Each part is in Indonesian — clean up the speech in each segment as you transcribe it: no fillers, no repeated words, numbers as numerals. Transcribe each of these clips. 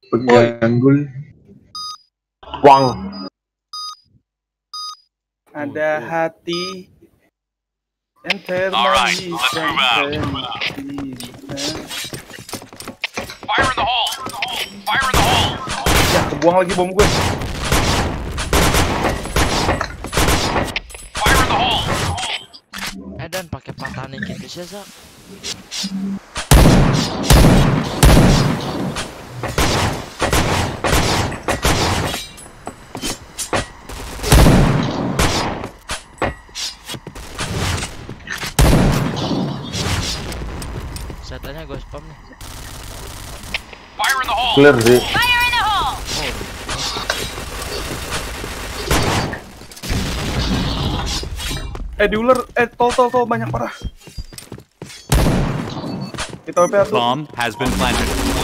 Pegangul. Wang. Ada hati yang Alright, let's move out. Fire in the hole! Fire in the hole! Ya, kebuang lagi bom gue. Fire in the hole! Dan pakai patahan gitu sih, Zak. Setannya gue spam nih. Fire in the hole! Clear sih. Fire in the hole! Di ular, tol banyak parah. Kita WP tuh. Bomb has been planted.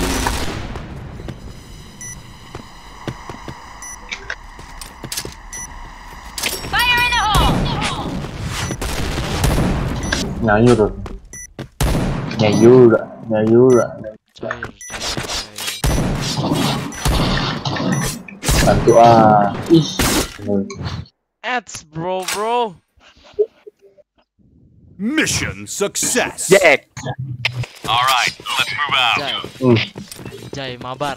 Fire in the hole! Nyayur. Nyayur. Cair. Bantu ih. Ads bro. Mission success. Jack. All right, let's move out. Jai mabar.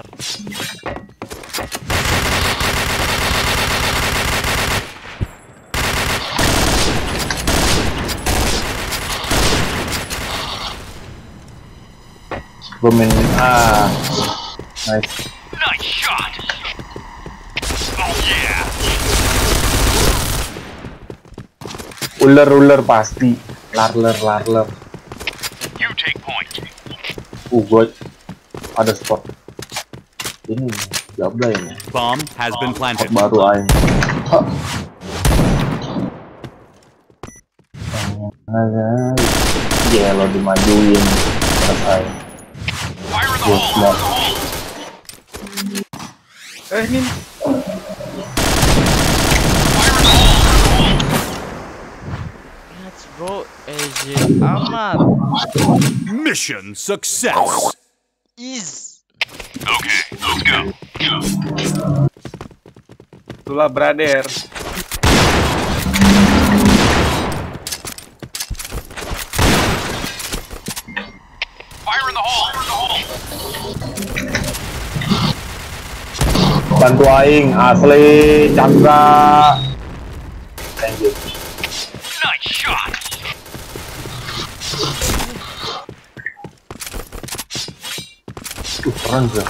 Bomin nice. Nice shot. Oh yeah. Ular pasti. Larler. You take point. Gue ada spot. Ini jabla ini. Bomb has been planted. Baru aing. Ya lo dimajuin selesai. Fire in the hole. Ini Bro, amat. Mission success. Is. Okay, let's go. itulah brother. Fire in the hole. Bantu aing asli Chandra. Thank you. Nice shot. Keren sih.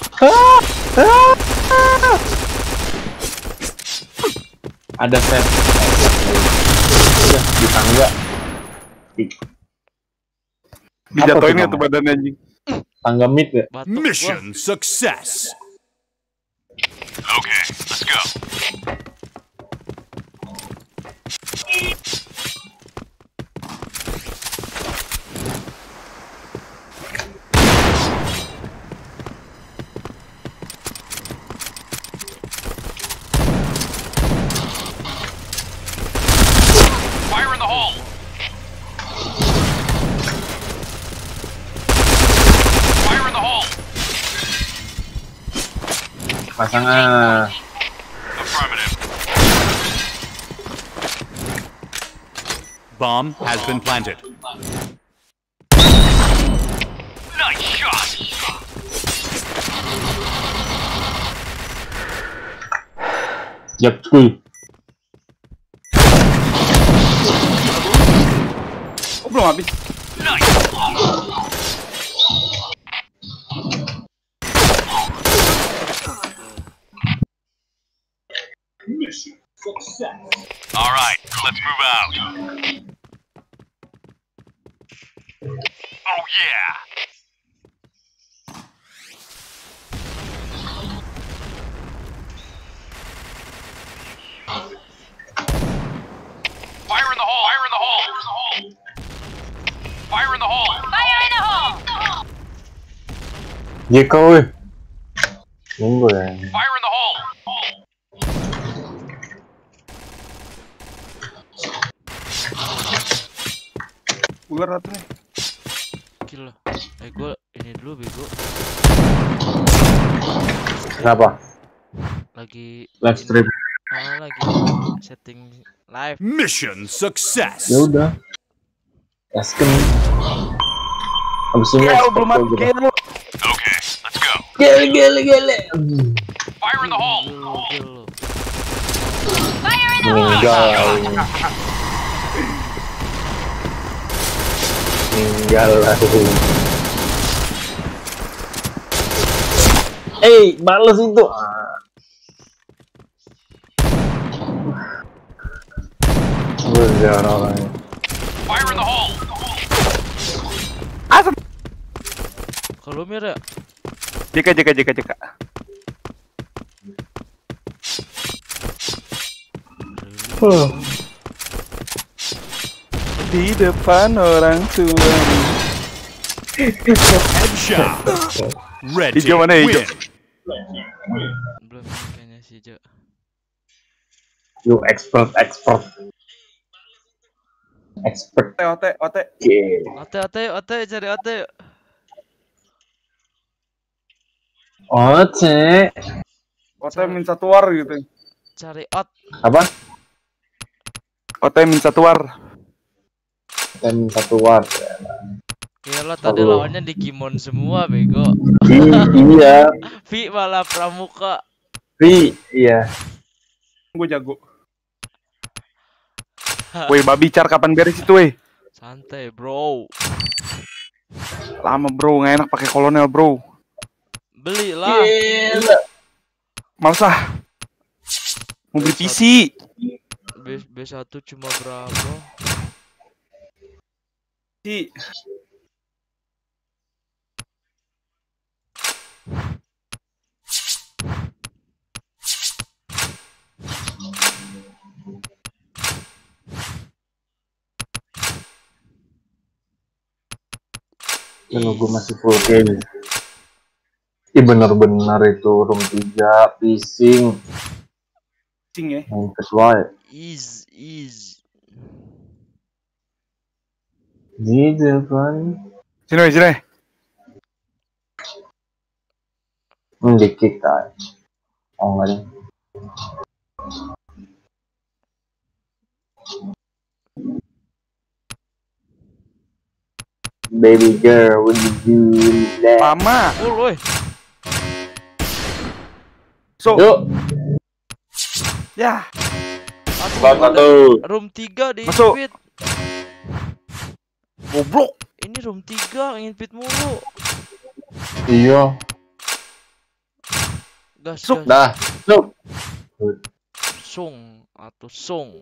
Ada set. Udah di tangga. Dijatuhin ya tuh badan anjing. Tangga mid ya. Mission success. Okay, let's go. Fire in the hole. Fire in the hole. Pasangan. Affirmative. Bomb has been planted. Nice shot. Yap, kuy. Oh, belum habis. Nice. Mission success. All right, let's move out. Oh yeah. Fire in the hole. Fire in the hole. Fire in the hole. Fire in the hole. Jeko, weh. Nunggu ya. Fire in the hole. Ular satu nih. Kill. Gue ini dulu bego. Kenapa? Lagi Live stream. lagi setting live. Mission success. Ya udah. Gasken. Abis ini Ya, belum mati gitu. kill. Okay, let's go. Gele. Fire in the hole. Gil. Meninggal aku. Balas itu. Udah orang. Fire in the hole. Kalau Mir ya? Jika. Di depan orang tua. Headshot. Red Hijau team mana hijau? win. Belum kayaknya si Jo. You expert. Ote. Ote cari ote yuk. Oce. Ote min satu war gitu. Cari ot. Apa? Ote min satu war. Dan satu war. Gila tadi lawannya Digimon semua bego. Iya. Vi malah pramuka. Iya. Gue jago. Woi, babi car kapan beres itu, woi? Santai, bro. Lama, bro, nggak enak pakai kolonel, bro. Belilah. Males ah. Mau beli PC. B1 cuma berapa? PC. Kalau gue masih full game. Bener-bener itu room 3 pising. Cing ya. Yang kedua Is. di depan. Sini. Dikit aja. Oh enggak deh. Baby girl, would you do that? Lama. Woi. So, Yuk, ya. satu. Room 3 di Masuk. invite. Goblok. Ini room 3 invite mulu. Iya. Gas. Dah. Look. Song atau song.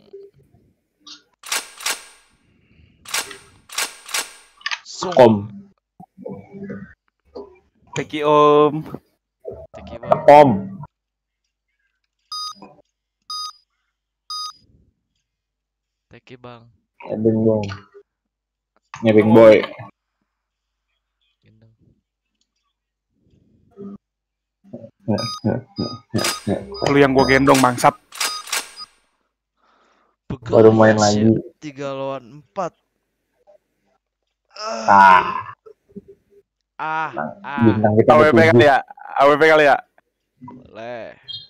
Om. Teki om. Teki bang. Om. Teki bang. Nebeng boy. Nebeng boy. Gendong. Lu yang gua gendong bangsat. Baru main lagi. 3 lawan 4. Bintang kita AWP kali ya. AWP kali ya. Boleh.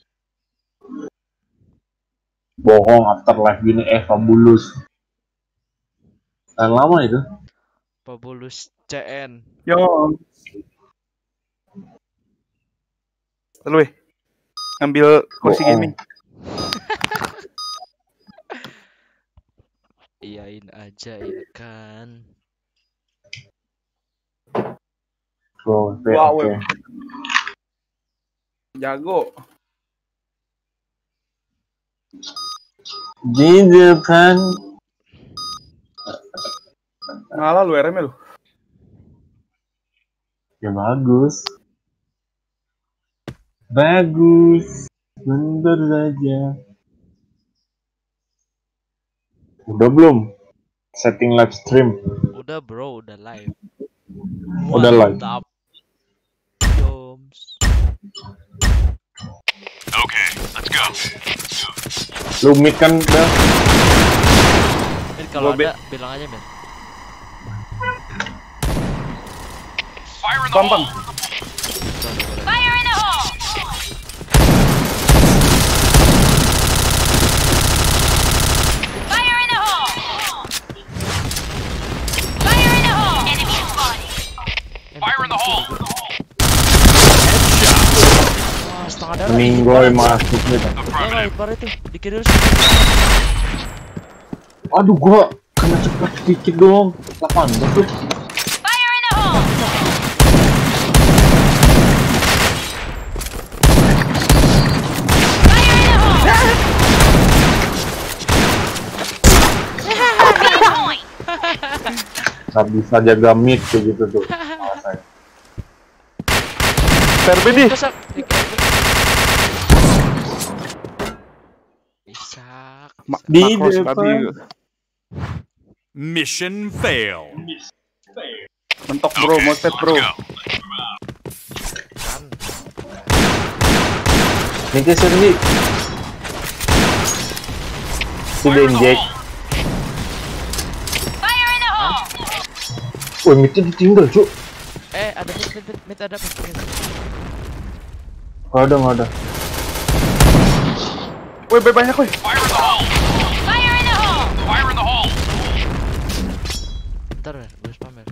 Bohong afterlife gini fabulous. Dan lama itu. Fabulous CN. Yo. Lu ambil kursi Bohong. gaming. Iyain aja ya kan. Wow, Wow, oke. Jago. Di depan. Ngalah lu RM lu. Ya bagus. Bentar saja. Udah belum? Setting live stream. Udah bro, udah live. Udah live. Mantap. Joms. Okay, let's go. Lu mid kan udah. Kalau Gua ada bilang aja men. Fire in the Gampang. hole. ada Meninggoy masuk gitu. Enggak, ipar itu di kiri lu. Aduh, gua kena cepat sedikit dong. 8 tuh. Fire in the hole! Fire in the hole! Point! Nggak bisa jaga mid kayak gitu tuh. Saya. Serbi nih. Kesak. Bisa. Di Makros depan. babi. Mission fail. Mentok bro, mau step bro. Nih geser nih. Si Denjek. Fire in the hole! Wah, midnya ditinggal, Cuk. Ada mid ada mid. Nggak ada. Woi, banyak woi. Fire in the hole. Fire in the hole! Fire in the hole. Bentar, gue spamer.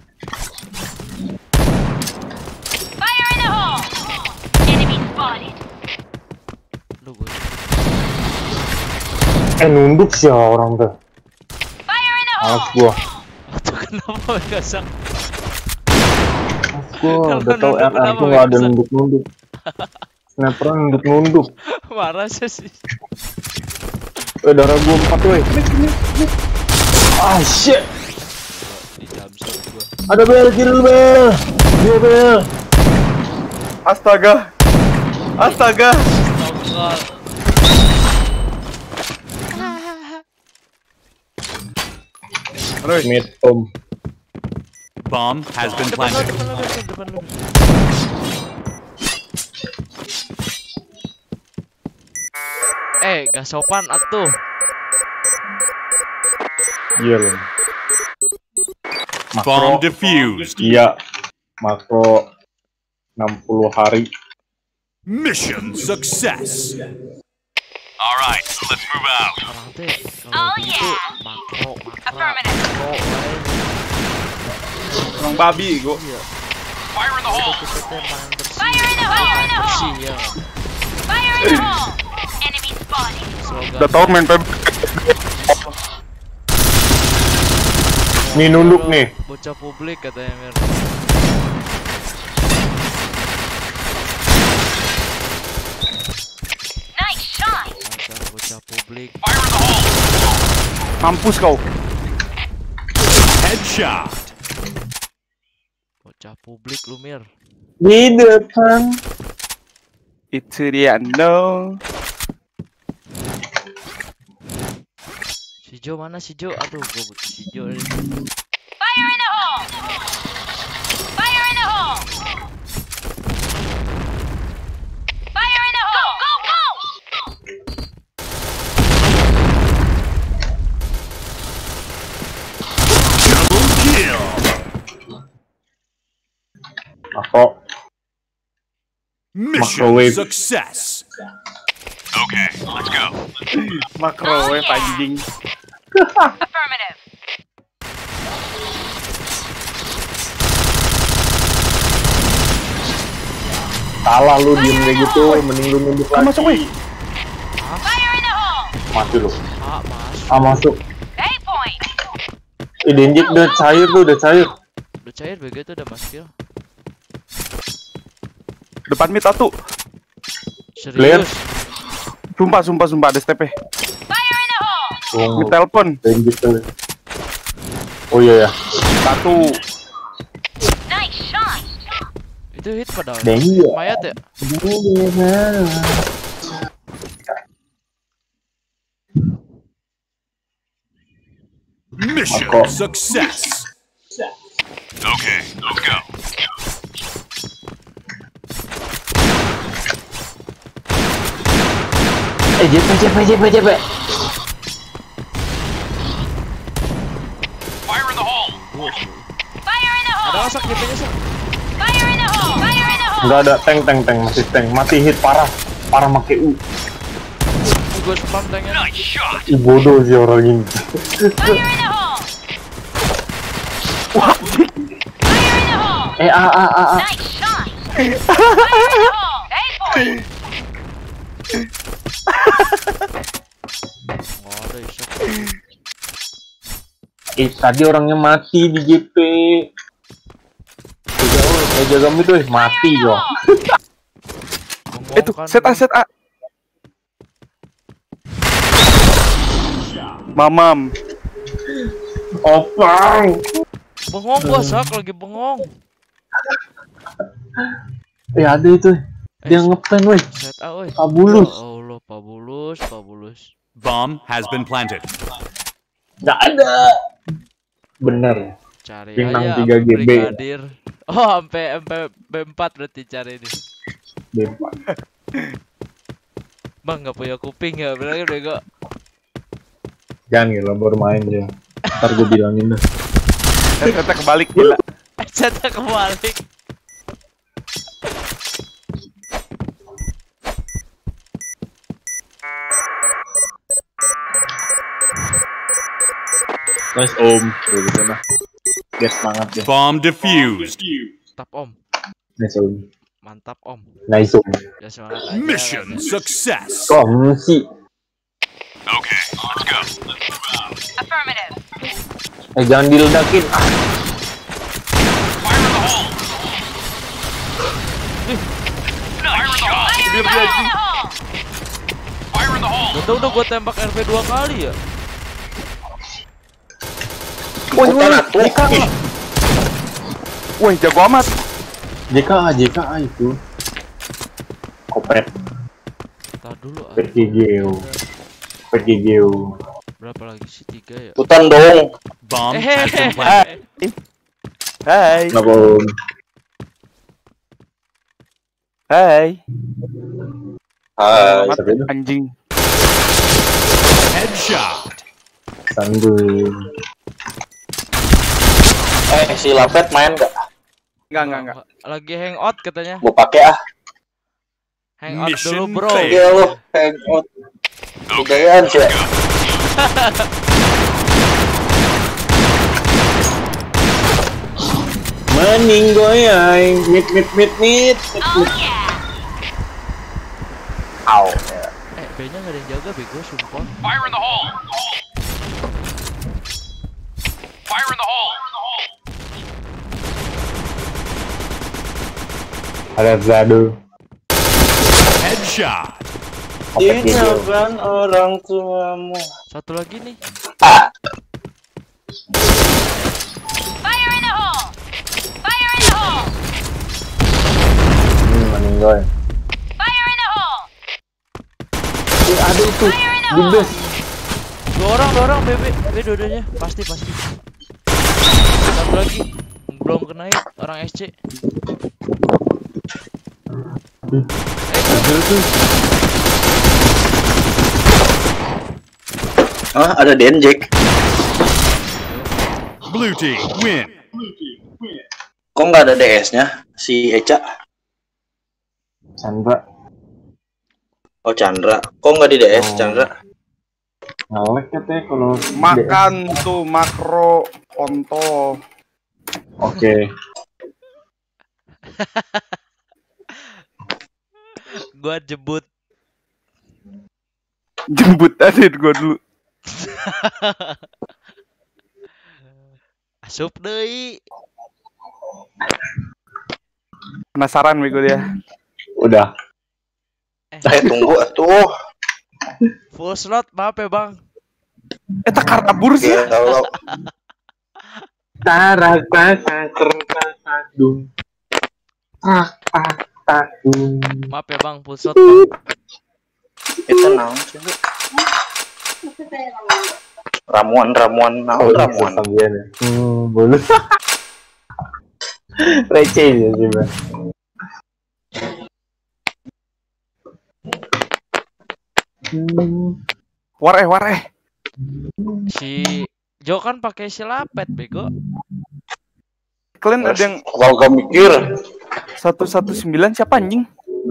Fire in the hole! Enemy spotted! Lu gue. Nunduk sih ya orang tuh. Fire in the Males hole! gua. Itu kenapa kesak? Gua udah tau Kalau RR tuh nunduk nggak ada kenapa? nunduk-nunduk. Sniper nunduk-nunduk. Marah sih. Darah gua 4 weh. Ah shit. Di jumpshot gua. Ada bel, kiri lu bel. Dia bel. Astaga. Tongkol. Aduh, Mid om. Bomb has been planted. Depan lu. Gak sopan atuh. Iya loh. Bomb defused. Iya. Makro 60 hari. Mission success. All right, let's move out. Orang teh Oh, kalau begitu yeah. makro. Affirmative. orang babi gua. Iya. Fire in the hole. Kita teh main bersih. Fire in the hole! Bersih ya. Fire in the hole! Enemy spotted! Slogan. Udah tau main PB. Nih nunduk nih. Bocah publik katanya Mir. Nice shot! Bocah publik. Fire in the hole. Mampus kau. Headshot. Bocah publik lu Mir. Di depan. Itu dia no. Si Jo mana si Jo? Aduh, gua butuh si Jo ini. Fire in the hole! Fire in the hole! Fire in the hole! Go, go, go! Double kill. Makro. Mission Microwave. success. Okay, let's go. Makro anjing. Affirmative. Salah lu diem kayak gitu. Mending lu nunduk Kan masuk woi. lagi. Fire in the hole! Mati lu. Mas. Masuk. A point! Denjek udah cair tuh, udah cair. Udah cair BG tuh udah mas kill. Depan mid satu. Clear. Serius. Sumpah ada step. Fire in the hole! Di telepon. Denjek tuh. Oh iya ya. Satu. Nice shot! Itu hit padahal. Denjek. Mayat ya? Mission Marco. success. Okay, let's go. JP. Fire in the hole. Fire in the Ada hole! masak DP-nya sih. Fire in the hole! Fire in the hole! Enggak ada tank masih tank. Mati hit parah make U. Gue spam tanknya. Nice shot. Ih bodoh sih orang ini. Fire in the hole! Fire in the hole! A. Nice shot! Fire in the hole! A point! Tadi orangnya mati di JP. Jaga mid tuh mati loh. Itu set A. Mamam. Opang. Bengong gua sak lagi bengong. Ada itu. Dia ngepen weh. Set A weh. Pabulus. Ya Allah, Pabulus. Bomb has been planted. Nggak ada. Bener. Cari Bintang aja 3 GB. brigadir. Oh, sampai B4 berarti cari ini. Bebas. Bang nggak punya kuping ya, bilangin bego. Jangan gila baru main dia. Ntar gue bilangin dah. Kita kebalik gila. Cetak kebalik. Nice om. Udah sana. Dia semangat ya. Bomb defused. Mantap om. Nice om. Mantap om. Nice om. Ya semangat aja. Mission success. Kok sih? Okay, let's go. Affirmative. Jangan diledakin. Fire in the hole. Nice shot. Fire in the hole. Fire in the hole. Gak tau udah gua tembak RP 2 kali ya. Woi, jago amat. JKA itu. Kopret. Ntar dulu ah. PGGO. Berapa lagi sih? 3 ya? Putan dong. Bomb has been planted. Hai. Kenapa om? Hai. Hai. Siapa itu? Anjing. Headshot. Sandung. Si Lapet main gak? Enggak. Lagi hangout katanya. Gue pakai ah. Hangout Mission dulu bro. failed. Iya lo, hangout. Budayaan sih. Maning goyang. Mit. Oh yeah. Au. B-nya gak ada yang jaga bego sumpah. Fire in the hole. Fire in the hole. Ada Zado. Headshot. Diingatkan orang tuamu. Satu lagi nih. Fire in the hole. Fire in the hole. Maning goyang. Fire in the hole. Ada itu. Fire in the Di hole. base. Dua orang BB dua-duanya pasti. Satu lagi belum kena hit, orang SC. Ada Denjek. Blue team win. Kok nggak ada DS-nya si Eca? Chandra. Oh Chandra. Kok nggak di DS Chandra? Ngelek katanya kalau Makan tuh makro konto. Oke. Gua jebut. Jemput aja gua dulu. Asup deui. Penasaran bego dia. Udah. Tunggu tuh. Full slot maaf ya bang. Tak kabur sih. Ya kalau Tarakasakerdung. Takung. Maaf ya bang, full slot bang. itu naon sih? Ramuan naon ramuan. Boleh. Receh ya sih bang. Wareh. Si Jo kan pakai silapet bego. Kalian ada yang Kalau gak mikir 119 siapa anjing?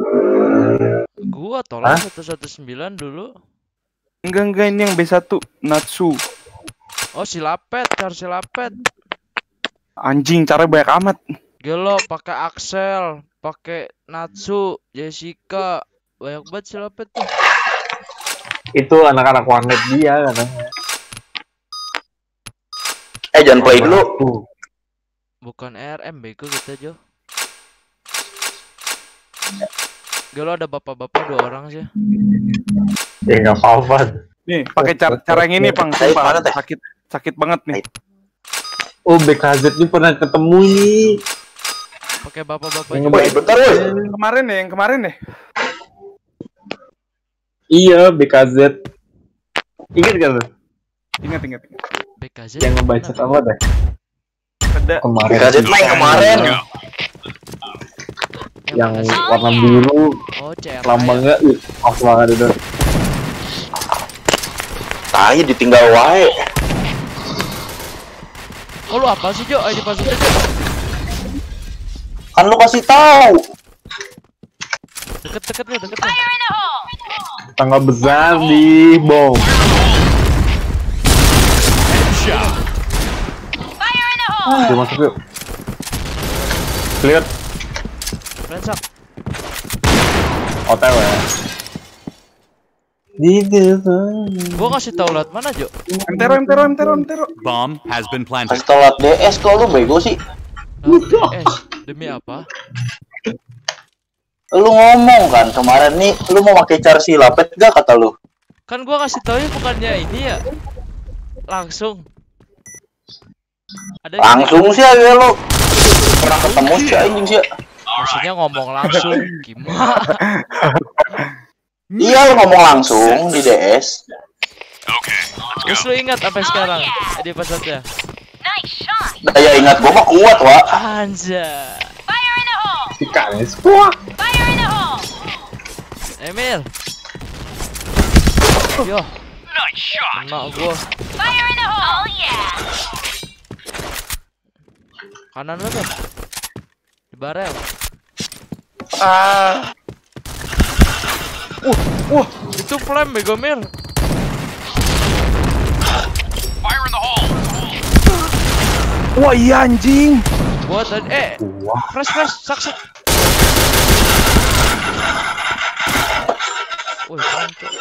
Gua tolong 119 dulu. Enggak ini yang B1 Natsu. Oh silapet, cari silapet. Anjing cara banyak amat. Gelo pakai Axel, pakai Natsu, Jessica. Banyak banget silapet tuh. Itu anak-anak warnet dia katanya. Jangan play dulu. Bukan RM bego kita Jo. Gelo ada bapak-bapak 2 orang sih. Ya nggak apa-apa. Nih, pakai cara yang ini, Pang. Ayo, Sumpah, mana teh? sakit banget nih. Oh, BKZ ini pernah ketemu nih. Pakai bapak-bapak Yang juga. Woi, bentar woi. Yang kemarin deh. Iya, BKZ. Ingat gak lu? Ingat. BKZ Yang ngebaca apa deh? Ada. Kemarin. BKZ main kemarin. Yang warna biru, Oh, CR. lambangnya pas banget itu. Tai ditinggal wae. Oh, lu apa sih Jo? Ayo dipasukin Jo. Kan lu kasih tahu. Deket lu. Fire in the hole! Tangga besar di bom. Headshot. Fire in the hole! Dia masuk yuk. Clear. Ransak. OTW ya. Di depan. Gua kasih tau lewat mana Jo? Entero. Bomb has been planted. Kasih tau DS kok lu bego sih. Demi apa? Lu ngomong kan kemarin nih, lu mau pakai cara silapet gak kata lu? Kan gua kasih tau ya bukannya ini ya. Langsung. Ada Langsung sih ya lu. Pernah ketemu sih anjing sih. maksudnya ngomong langsung gimana? Iya lu ngomong langsung di DS. Okay, let's Terus go. lu ingat sampai sekarang di episode-nya? Nice shot! Daya ingat gua mah kuat, Wak. Anjay. Fire in the hole! Ikannya semua. Fire in the hole! Emil. Yo, Nice shot. kena gua. Fire in the hole! Oh yeah! Kanan lu tuh. Di barel. Itu flame bego Mil. Fire in the hole. Wah, iya anjing. Gua tadi Wah. fresh sak. Wih, mantap.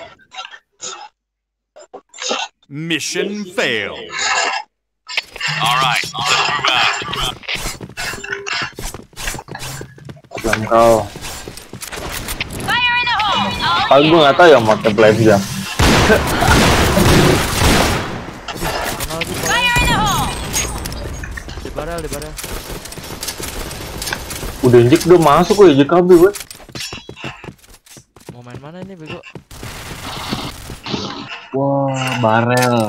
Mission failed. All right, let's move out. Belum kau. Fire in the hole! Oh Kalau gue nggak tahu ya pakai blade jam. Kenal lagi Bang. Fire in the hole! Di barel. Udah injek udah masuk kok JKB gue. Mau main mana ini bego? Wah, barel.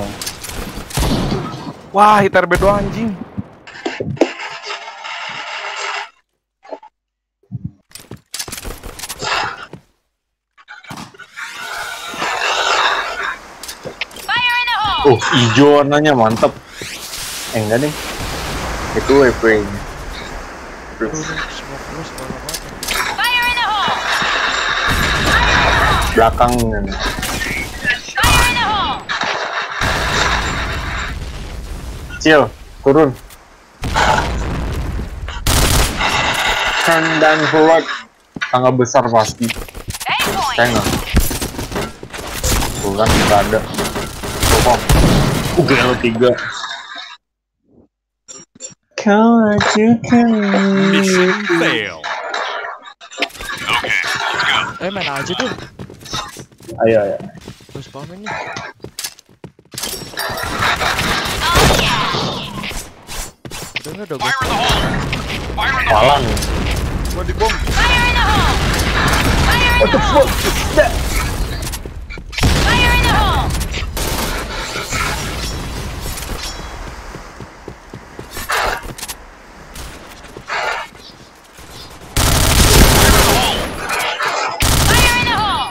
Wah, hitar doang anjing. Fire in the hole! Hijau warnanya mantep. Enggak nih. Itu weapon-nya. Smoke terus kalau apa? Fire in the hole! Belakangnya nih. Fire in the hole! Cil, turun. Turn down forward. Tangga besar pasti. Hey point! Tengah. Tuh kan nggak ada. Pokok. UGL 3. Kau ajukan. Mission failed. Okay, let's go. Main aja tuh. Ayo. Gua spam ini. Oh yeah! Udah gua. Fire in the hole. Fire in the hole. Malah nih. Gua dibom. Fire in the hole! Fire in the hole! Fire in the hole! Fire in the hole!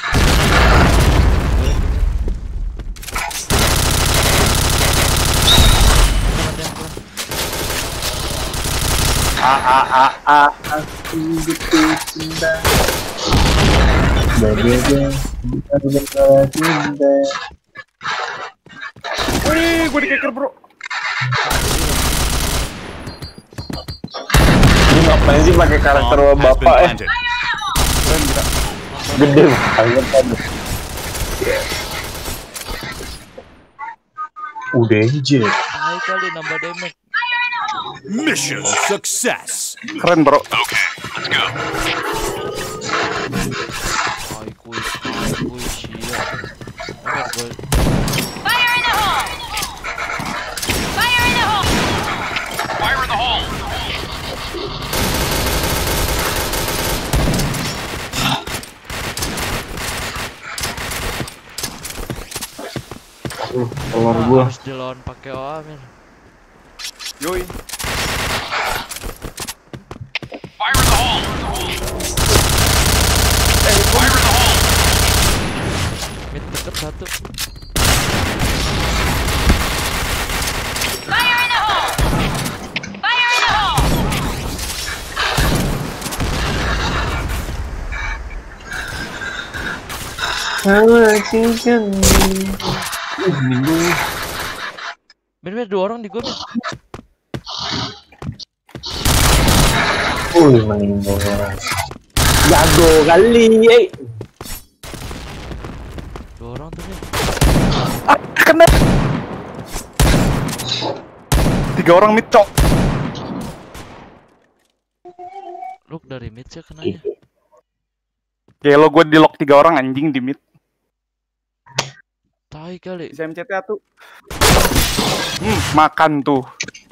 Aku butuh cinta. Bagaimana cinta. Wih, gua dikeker, Bro. Ini ngapain sih pakai karakter Bomb has been bapak ya? planted. Gede banget tadi. Udah injek. Tai Tai kali nambah damage. Mission success. Keren bro. Okay, let's go. Tai kuy siap. Amer gol. Fire in the hole! Fire in the hole! Fire in the hole. Telur gua. Harus dilawan pakai OA, Mir. Yoi. Fire in the hole. Fire in the hole. Mid deket satu. Fire in the hole! Fire in the hole! Mir, 2 orang di gua, Mir. Meninggal. Jago kali, 2 orang tuh, Mir. Kena. 3 orang mid cok. Look dari mid sih kenanya. Kayak lo gue di lock 3 orang anjing di mid. Tai kali. Bisa MCT tuh. Makan tuh.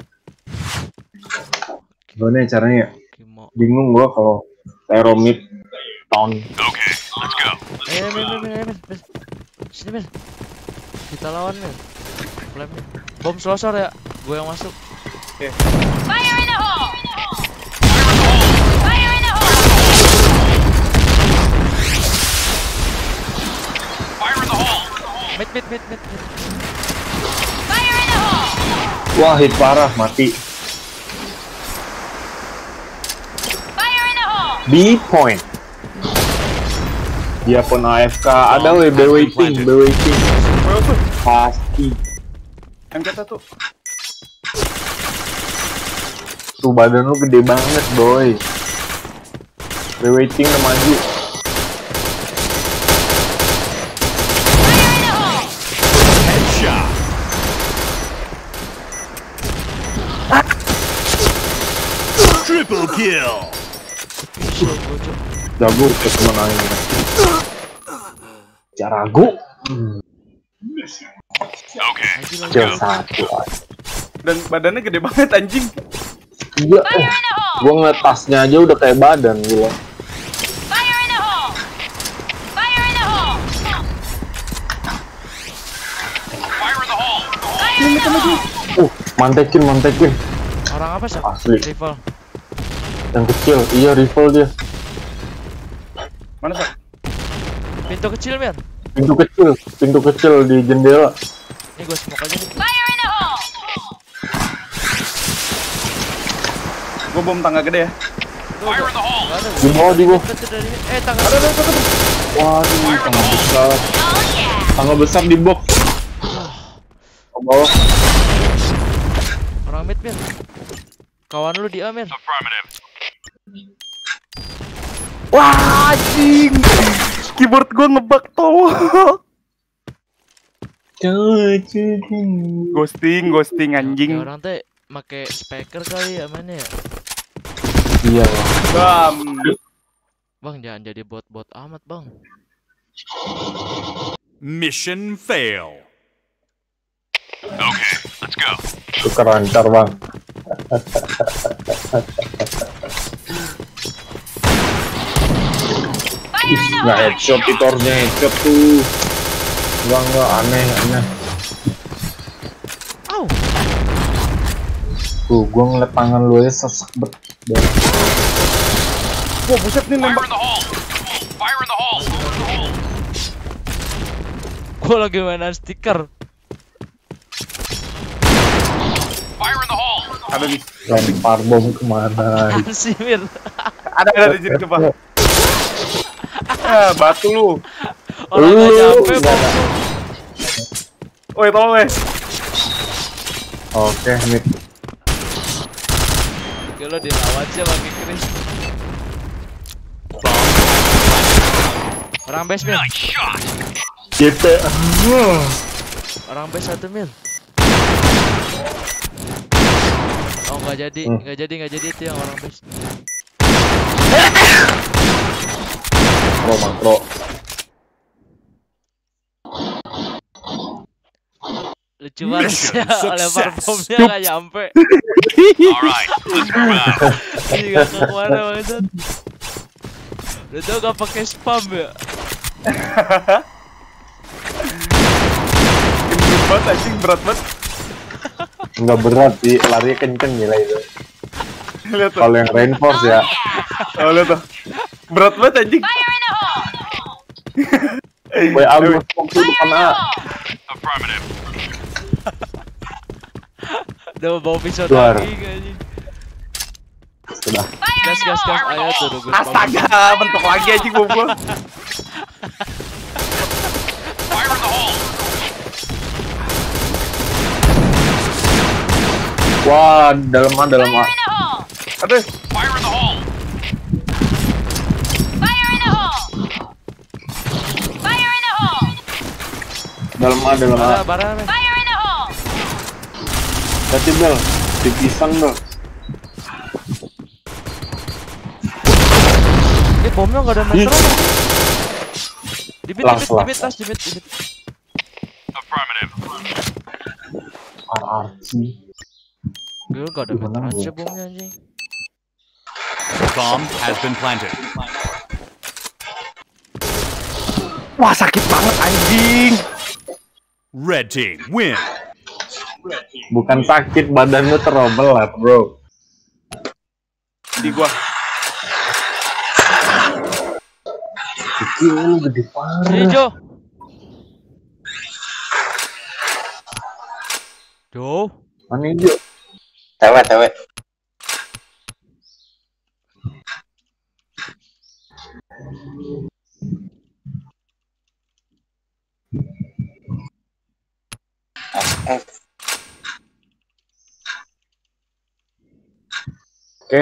Gimana caranya? Kimo. Bingung gua kalau Teromid Town. Okay, let's go. Mir. Sini, Mir. Kita lawan, Mir. Flame, Mir. Bom selosor ya. Gue yang masuk. Fire in the hole! Fire in the hole! Fire in the hole. Mid. Fire in the hole! Wah, hit parah, mati. Fire in the hole! B point. Dia pun AFK. Ada WB waiting. Pasti. MCT tuh. Tuh badan lu gede banget, boy. Waiting udah maju. Fire in the hole! Headshot. Triple kill. Bisa gue cok. Jago kemenangan. Jarago. Okay, Kill 1. Dan badannya gede banget anjing. Iya, Fire in the hole! gua ngeliat tasnya aja udah kayak badan gila. Fire in the hole! Fire in the hole! fire in the hole. Fire in the hole! Mantekin. Orang apa sih? Asli. Rival. Yang kecil, iya rifle dia. Mana sih? Pintu kecil, Mir. Pintu kecil di jendela. Ini gue smoke aja nih. Fire in the hole! Gue bom tangga gede ya. Fire in the hole. Gak ada. Di bawah di bawah. Deket dari ini. Tangga. Waduh, tangga besar. Oh yeah! Tangga besar di box. Ke bawah. Orang mid, Mir. Kawan lu di A, Mir. Affirmative. Wah anjing. Keyboard gue ngebug tolong. Ghosting anjing. Ya, orang teh make speaker kali ya mainnya ya. Iya. Bam. Bang. Bang, jangan jadi bot-bot amat, Bang. Mission fail. Okay, let's go. Tukeran ntar, Bang. Nggak headshot, titornya headshot tuh. Enggak, aneh. Au. Tuh, gua ngeliat tangan lu aja sesek bet. Wah buset nih Fire nembak. in the hole. Fire in the hole. Gua lagi mainan stiker. Fire in the hole. Ada nih. Lempar bom kemana? Apaan sih, Mir? Ada di sini coba. Batu lu. Orang gak nyampe, Nggak Bang. ada. Woi tolong weh. Oke, mid. Oke, lo dilawat sih pakai Chris. Orang base, Mir. Nice shot. GP. Orang base 1 Mir. Oh nggak jadi itu yang orang base. Makro. Lucu banget ya, lempar bomnya nggak nyampe. Alright, let's move out. Iya nggak kemana banget. Udah tau gak pakai spam ya? Gendut banget anjing, berat banget. Enggak berat sih, larinya kenceng gila itu. Lihat tuh. Kalau yang reinforce ya. Oh, lihat tuh. Berat banget anjing. Fire in the hole! Boy, aku fokus depan A. Affirmative. Udah bawa pisau Luar. lagi kayaknya. Sudah. Gas, ayo tuh gue spam. Astaga, bentuk lagi anjing bom gua. Fire in the hole. Wah, dalam A. Fire in the hole! Aduh, Fire in the hole. Fire in the hole! Fire in the hole! Dalam A. Bara, men. Fire in the hole! Berarti Bel, di pisang Bel. Bomnya nggak ada metro. Dibit, tas, dibit. Affirmative. RRC. Gue nggak ada metro aja bomnya anjing. Bomb has been planted. wah sakit banget anjing. Red team win. Bukan sakit, badan lu terbelah, bro. Di gua. Kecil gede parah. Hijau. Jauh. Mana hijau? Tewek. SF. Oke.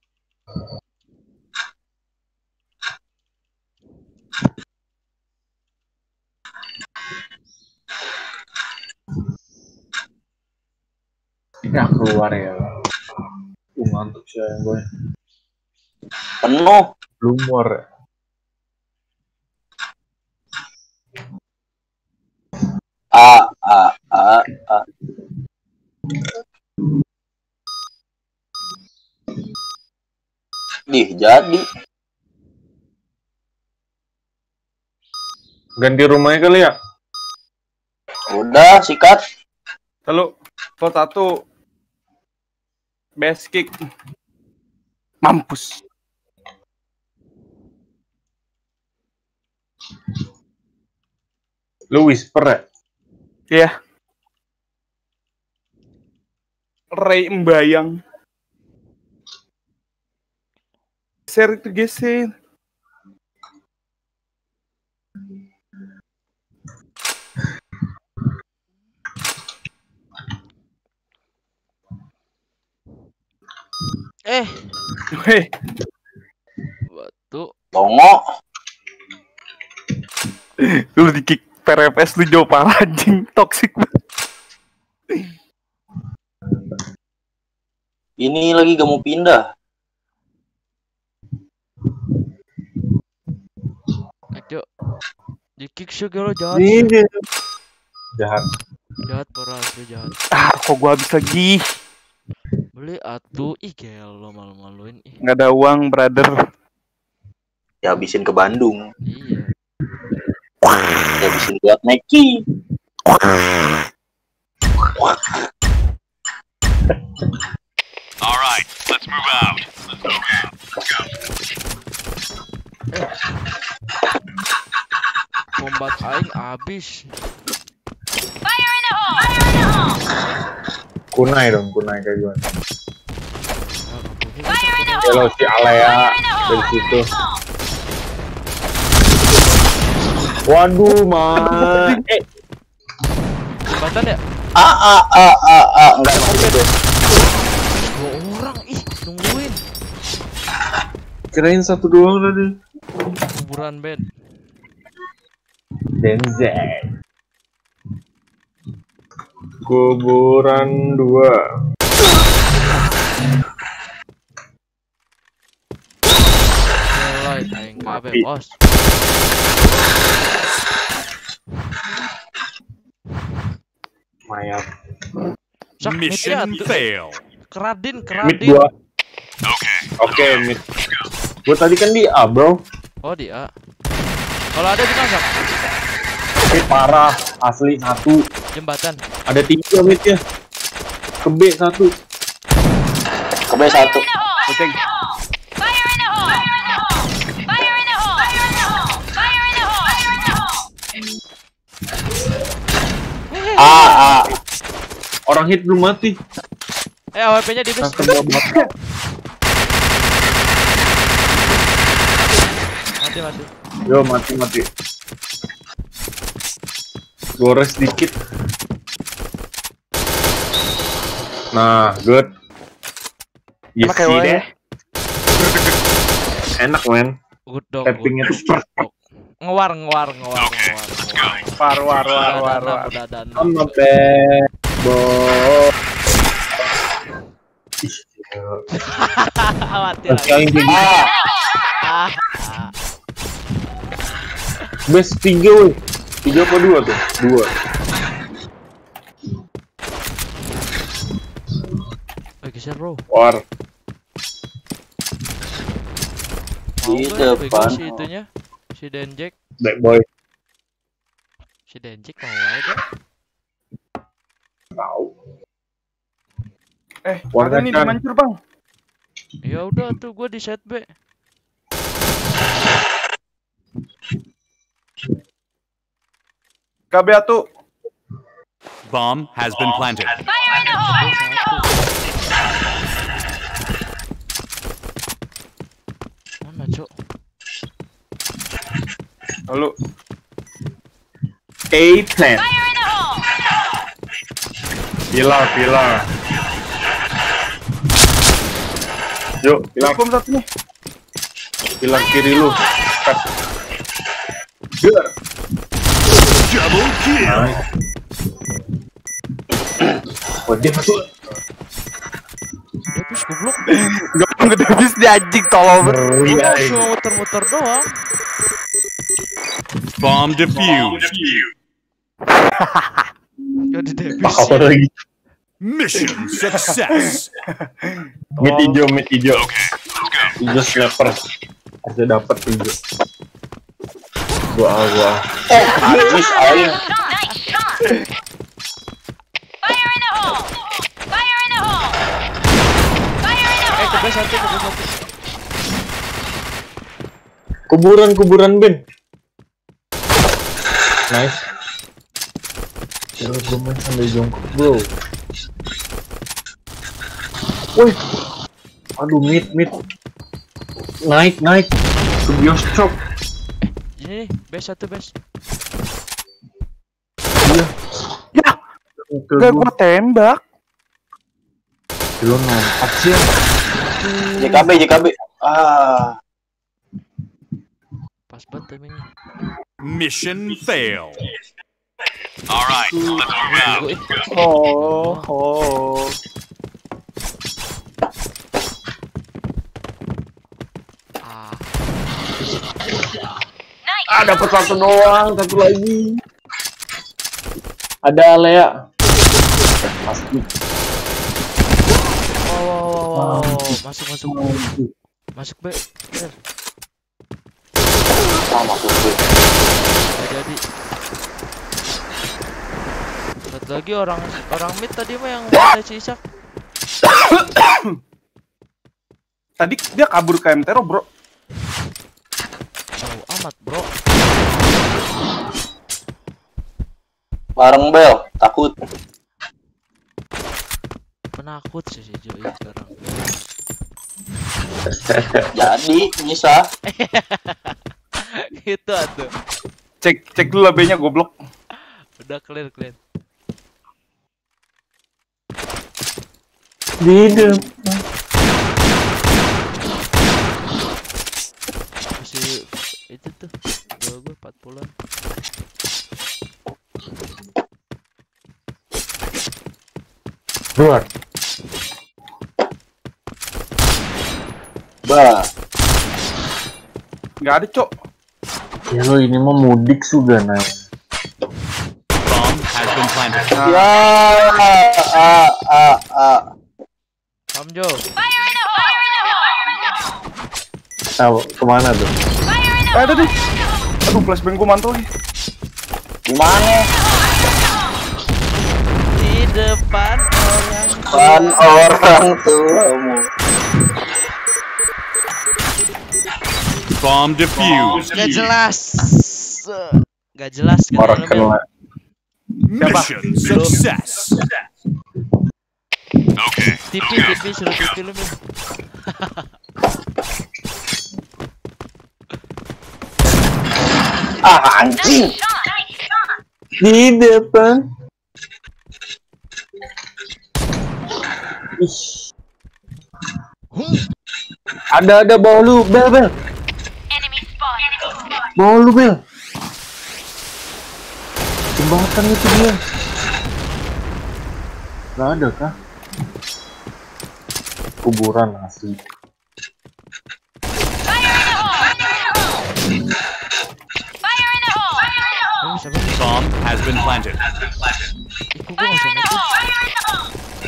Ini keluar ya. Ngantuk sih yang gue. Penuh. Lumur. A. Jadi. Ganti rumahnya kali ya? Udah, sikat. Lalu, slot 1. Best kick. Mampus. Lu whisper ya? Iya. Ray Mbayang. Geser itu geser. Weh, Batu. Tongo. lu di kick PRFS lu jauh parah anjing, toxic banget. Ini lagi gak mau pindah. Ayo. Di kick show lo jahat. Ini jahat. Jahat parah asli jahat. Ah, kok gua habis lagi? Beli atuh, ih gelo malu-maluin ih. Nggak ada uang, brother. Ya habisin ke Bandung. Iya. Ya habisin buat Nike. Alright, let's move out. Kombat aing abis. Fire in the hole! Fire in the hole! Kunai dong, kunai kayak gue. Fire in the hole! Kalau si Alea dari situ. Waduh, man. Jembatan ya? Enggak maksudnya. 2 orang ih nungguin. Kirain 1 doang tadi. Kuburan band. Denzel. Kuburan 2. Light aing kabeh, Mati. Bos. Mayat. Sak mid ya Mission tuh. fail. Keradin, Mid keradin. 2. Okay. Oke, mid. Gua tadi kan di A, bro. Oh, di A. Kalau ada di mana, Sak? Mid parah, asli 1. Jembatan. Ada 3 midnya. Ke B 1. Ke B satu. Kucing. Fire in the hole! Fire in the hole! Fire in the hole! Fire in the hole! Fire in the hole! A. Orang hit belum mati. AWP-nya di base. Langsung gua mati. Mati. Yo, mati. Gores dikit. Nah, good. Yes, Enak ya, Wak, ya? Enak, men. Good dog. Tappingnya tuh perfect. Ngewar. War. Udah dan. Sama bad boy. Ih, Mati masih lagi. yang tinggi. Ah. Best 3 weh. 3 apa 2 tuh? 2. Geser, bro. War. Di Mau nggak depan. si itunya? Si Denjek. Bad boy. Si Denjek mau aja. Tahu. Ada nih dimancur, Bang. Ya udah tuh gua di set B. KB tuh. Bomb has been planted. Fire in the hole! Mana, Cok? Lalu A plan. Fire in the hole! Pilar. Yuk, pilar. hukum satu nih. Pilar kiri lu. Good. Double kill. Nice. Oh, dia masuk. Depis goblok. Gak habis di anjing tolong. Gua cuma muter-muter doang. Bomb defused. Gak di depis. Apa lagi? Mission success. Mid hijau. Okay, let's go. Hijau sniper. Harusnya dapat hijau. Gua. Habis aing. Nice shot! Fire in the hole! Fire in the hole! Fire in the hole! Ke B satu. Kuburan Ben. Nice. Gue main sambil jongkok, bro. Woi. Aduh, mid. Naik. Ke bioskop. Ini nih, B1 base. Ya, gak gua tembak. Lu nampak sih. JKB. Pas banget timingnya. Mission fail. All right, let's move out. Oh. Ah, Ah, dapat satu doang, satu lagi. Ada Lea. Pasti. wow. Masuk B. Bener. Masuk gue. Nggak jadi. Satu lagi orang mid tadi mah yang ada si Isak. Tadi dia kabur ke MTRO, bro. Jauh amat, bro. Bareng Bel, takut. Penakut sih si Joey sekarang. Jadi bisa. Itu atuh. Cek dulu B-nya goblok. Udah clear. Di depan. Masih itu tuh. Gue 40-an. Luar. Bah. Nggak ada, Cok. Ya lo ini mah mudik sudah naik. Bomb has been planted. Ya. Om Jo. Fire in the hole! Fire in the hole! Nah, kemana tuh? Fire in the Ada deh. Aduh, flashbang gua mantul nih. Di mana? Di depan orang. Kan orang tuamu. Bomb defused. Gak jelas. Gak jelas kan Orang kena. Mission success. Okay. TV suruh TV lu Min. Ah, anjing. Di depan. Ih. Ada bawah lu, Bel. enemy spot. Bawah lu, Bel. Jembatan itu dia. Gak ada kah? Kuburan asli. Fire in the hole! Fire in the hole! Ini siapa nih? Bomb has been planted. Ikut gua nggak usah Fire in naik. the hole!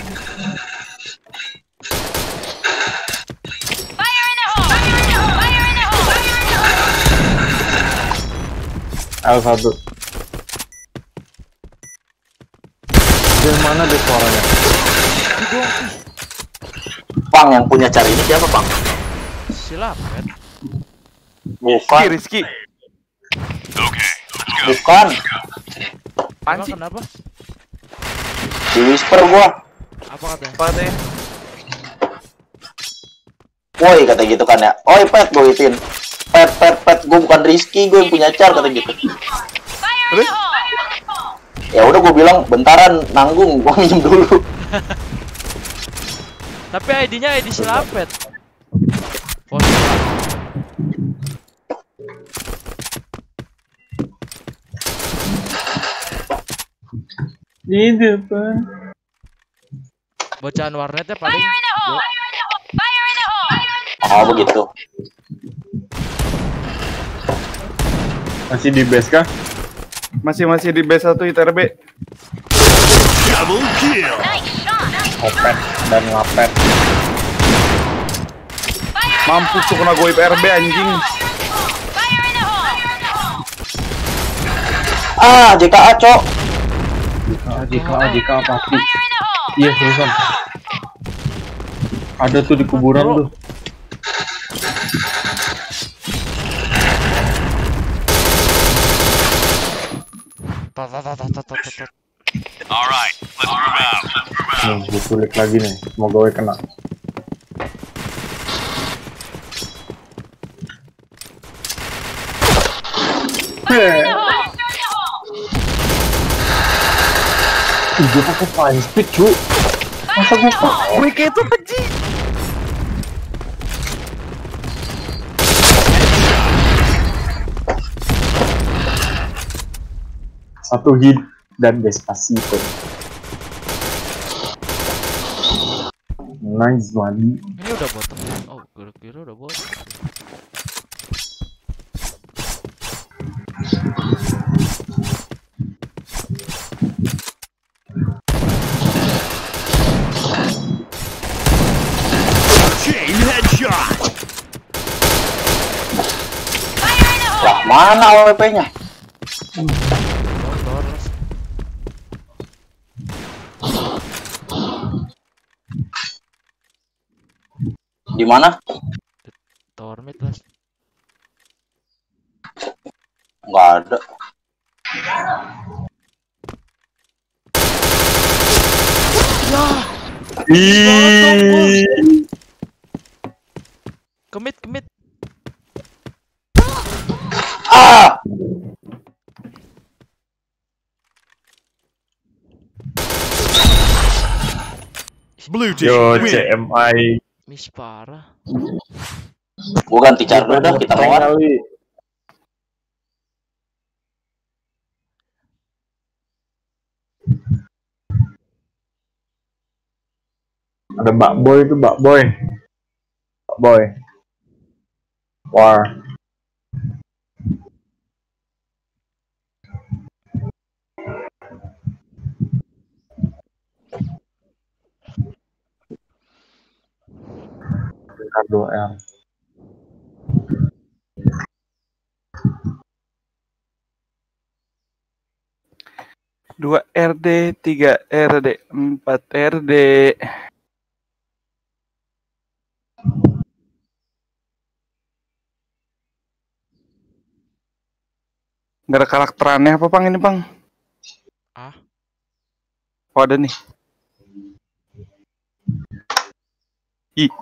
Fire in the hole! Fire in the hole! L1. Dari mana deh suaranya? Bang, yang punya cari ini siapa, Bang? Silap kan? Bukan. Rizky. Okay. Bukan. Apaan Emang sih? kenapa? Di whisper gua. Apa katanya? Apa katanya? Woi, kata gitu kan ya. Oi, pet, gua gituin. Pet, gua bukan Rizky, gua yang punya car, kata gitu. Fire in the hole! Ya udah, gua bilang bentaran, nanggung, gua minjem dulu. Tapi ID-nya ID Silapet. Foto. Di depan. Bacaan warnetnya paling. Fire in the hole! Fire in the hole! Oh, begitu. Masih di base kah? Masih di B1 ITRB. Double kill. Nice shot! Opet dan ngapet. Mampus tuh kena goib RB anjing. Fire in the hole! Ah, JKA, Cok. JK apa sih? Fire in the hole! Iya, Susan. Ada tuh di kuburan tuh. All right. Let's move out. Nih, gue sulik lagi nih. Semoga gue kena. Fire in the hole! Ih, gue pakai flying stick, cu. Masa gue pakai? Wih, kayak itu penci. Satu hit dan Despacito. Nice, Madi. Ini udah bottom. Oh, kira-kira udah bottom. Chain headshot. Fire in the hole! Lah, mana AWP-nya? Tower. Di mana? Tower mid lah. Nggak ada. Kemit. Ah! Blue team Yo, win. CMI. Miss parah. Gua ganti car dulu dah, kita lawan. Kali. Ada Mbak Boy itu, Mbak Boy. Mbak Boy. War. R2R. 2 RD, 3 RD, 4 RD. Nggak ada karakter aneh apa, Pang, ini, Pang? Ah? Oh, ada nih. Ih.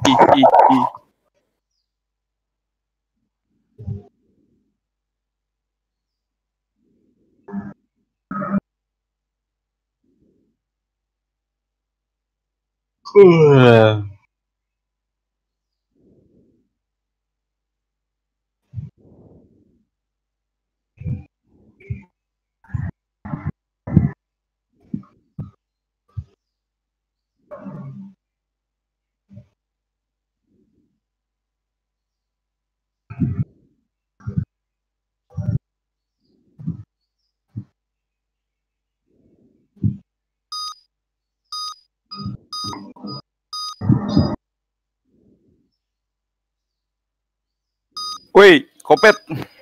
Woi, Kopet.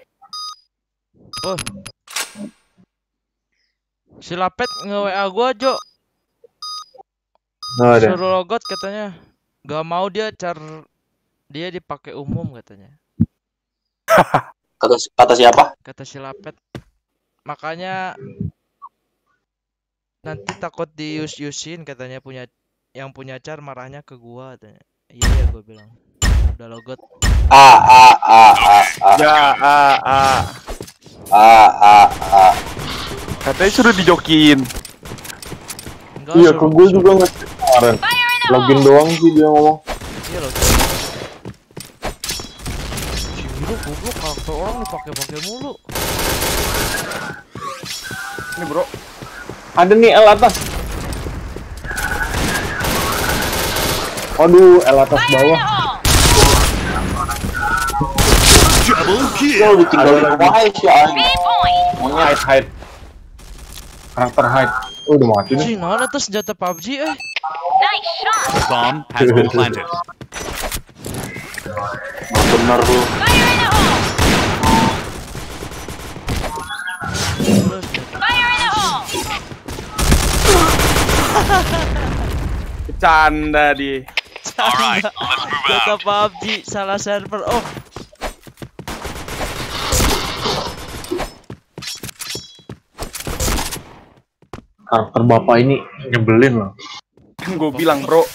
Oh. Si Lapet nge-WA gua, Jo. Nggak ada. Suruh logot katanya. Gak mau dia dia dipakai umum katanya. Kata siapa? Kata si Lapet. Makanya nanti takut dius-usin katanya yang punya car marahnya ke gua katanya. Iya ya gua bilang. Udah logot. Katanya suruh dijokin. Enggak, Iya, ke gue juga ngasih kemarin. Login doang sih dia ngomong. Iya loh. Cibiru goblok, karakter orang dipakai mulu. Ini, Bro. Ada nih L atas. Aduh, L atas bawah. Double kill. Lo ditinggalin wae sih anjing. Monyet. Hide. Karakter hide. Oh, udah mati nih. Cing, mana tuh senjata PUBG Nice shot. Bomb has been planted. Bener lu. Fire in the hole. Fire in the hole. Bercanda di. Alright, let's move Senjata out. PUBG salah server. Oh, Karakter bapak ini nyebelin loh. Kan gue bilang, Bro.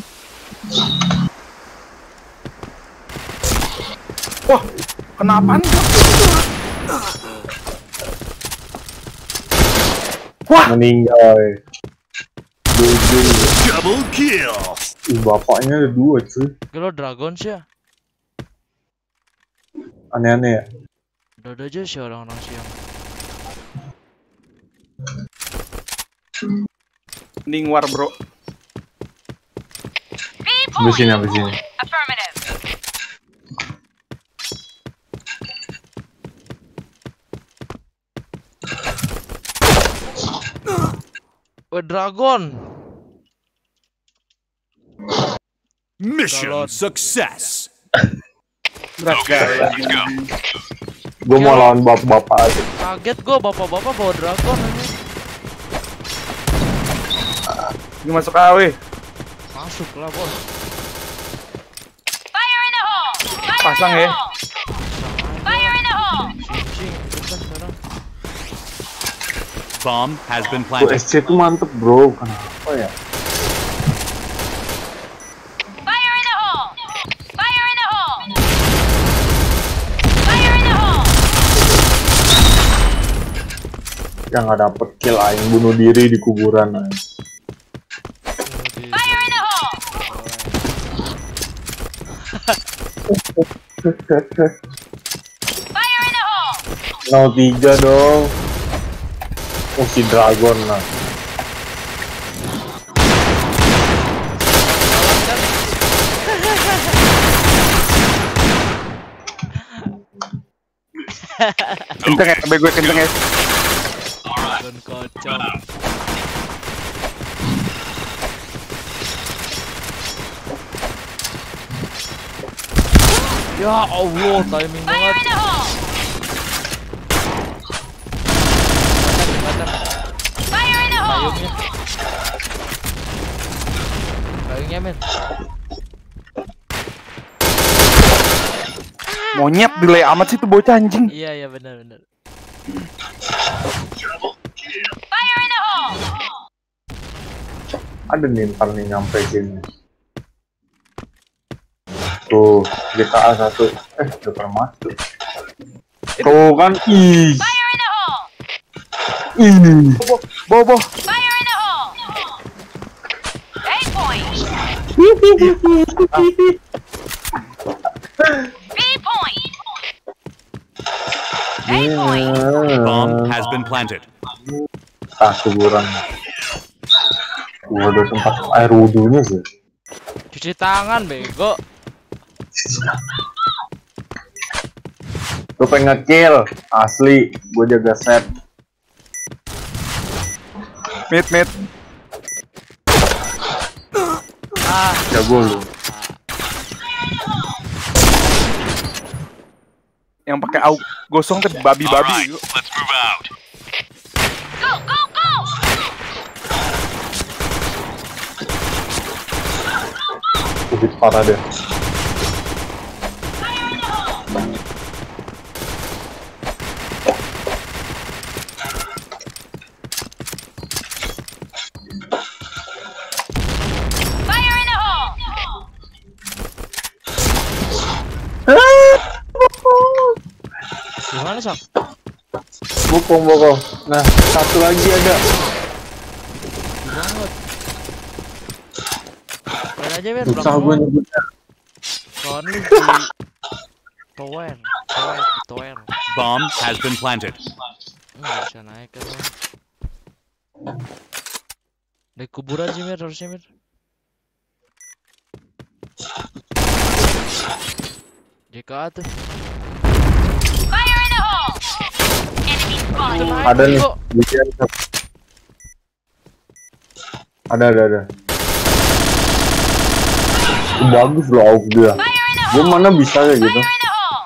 Wah, kenapaan? Wah, Meninggal. Dujung. Double kill. Bapaknya ada 2 cuy. gelo Dragon sih ya. Aneh-aneh ya. Udah aja sih orang-orang siang. mending war, Bro. B Habis point. ini. Affirmative. Dragon. Mission Galot. success. Okay, let's go. Gue mau lawan bapak-bapak aja. Kaget gua bapak-bapak bawa dragon ini. ini masuk AW. Masuk lah, Bos. Fire in the hole. Fire Pasang in the ya. hole. Fire in the hole. Cing, ikut kan sekarang. Bomb has been Tuh planted. SC tuh mantep bro. Kenapa ya? Fire in the hole. Fire in the hole. Fire in the hole. Yang nggak dapet kill aing bunuh diri di kuburan aing. Fire in the hole. Fire in the hole. 03 dong. Oh si Dragon lah. Kenceng ya, gue kenceng ya. Gun kocok. Ya Allah, timing Fire banget. in the hole! Jembatan. Fire in the hole! Payungnya. Payungnya, men. Monyet delay amat sih tuh bocah anjing. Iya, benar. Fire in the hole! Ada nih ntar nih nyampe sini. Tuh, GTA 1. Udah pernah masuk. Tuh kan, ih. Fire in the hole! Ih. Bobo. Fire in the hole! 8 points! B point! A point! Bomb has been planted. Kuburan. Gua ada tempat air wudhunya sih. Cuci tangan, bego. Gue pengen nge-kill, asli. Gue jaga set. Mid. Jago lu. Yang pakai au gosong tuh babi. Alright, let's move out. Go, go, go! Lebih parah deh. Fire in the hole! Gimana, Sak? Bokong. Nah, satu lagi ada. Banget. Main aja, men. Susah gue nyebutnya. Soalnya di tower. Bomb has been planted. Nggak bisa naik kan, men. Dari kuburan sih, Mir, harusnya, Mir. JKA tuh. Fire in the hole! Enemy spotted! Naik, Ada nih. bego. Ada. Bagus loh AUG dia. Fire in the Gue hole! mana bisa kayak gitu. Fire in the hole!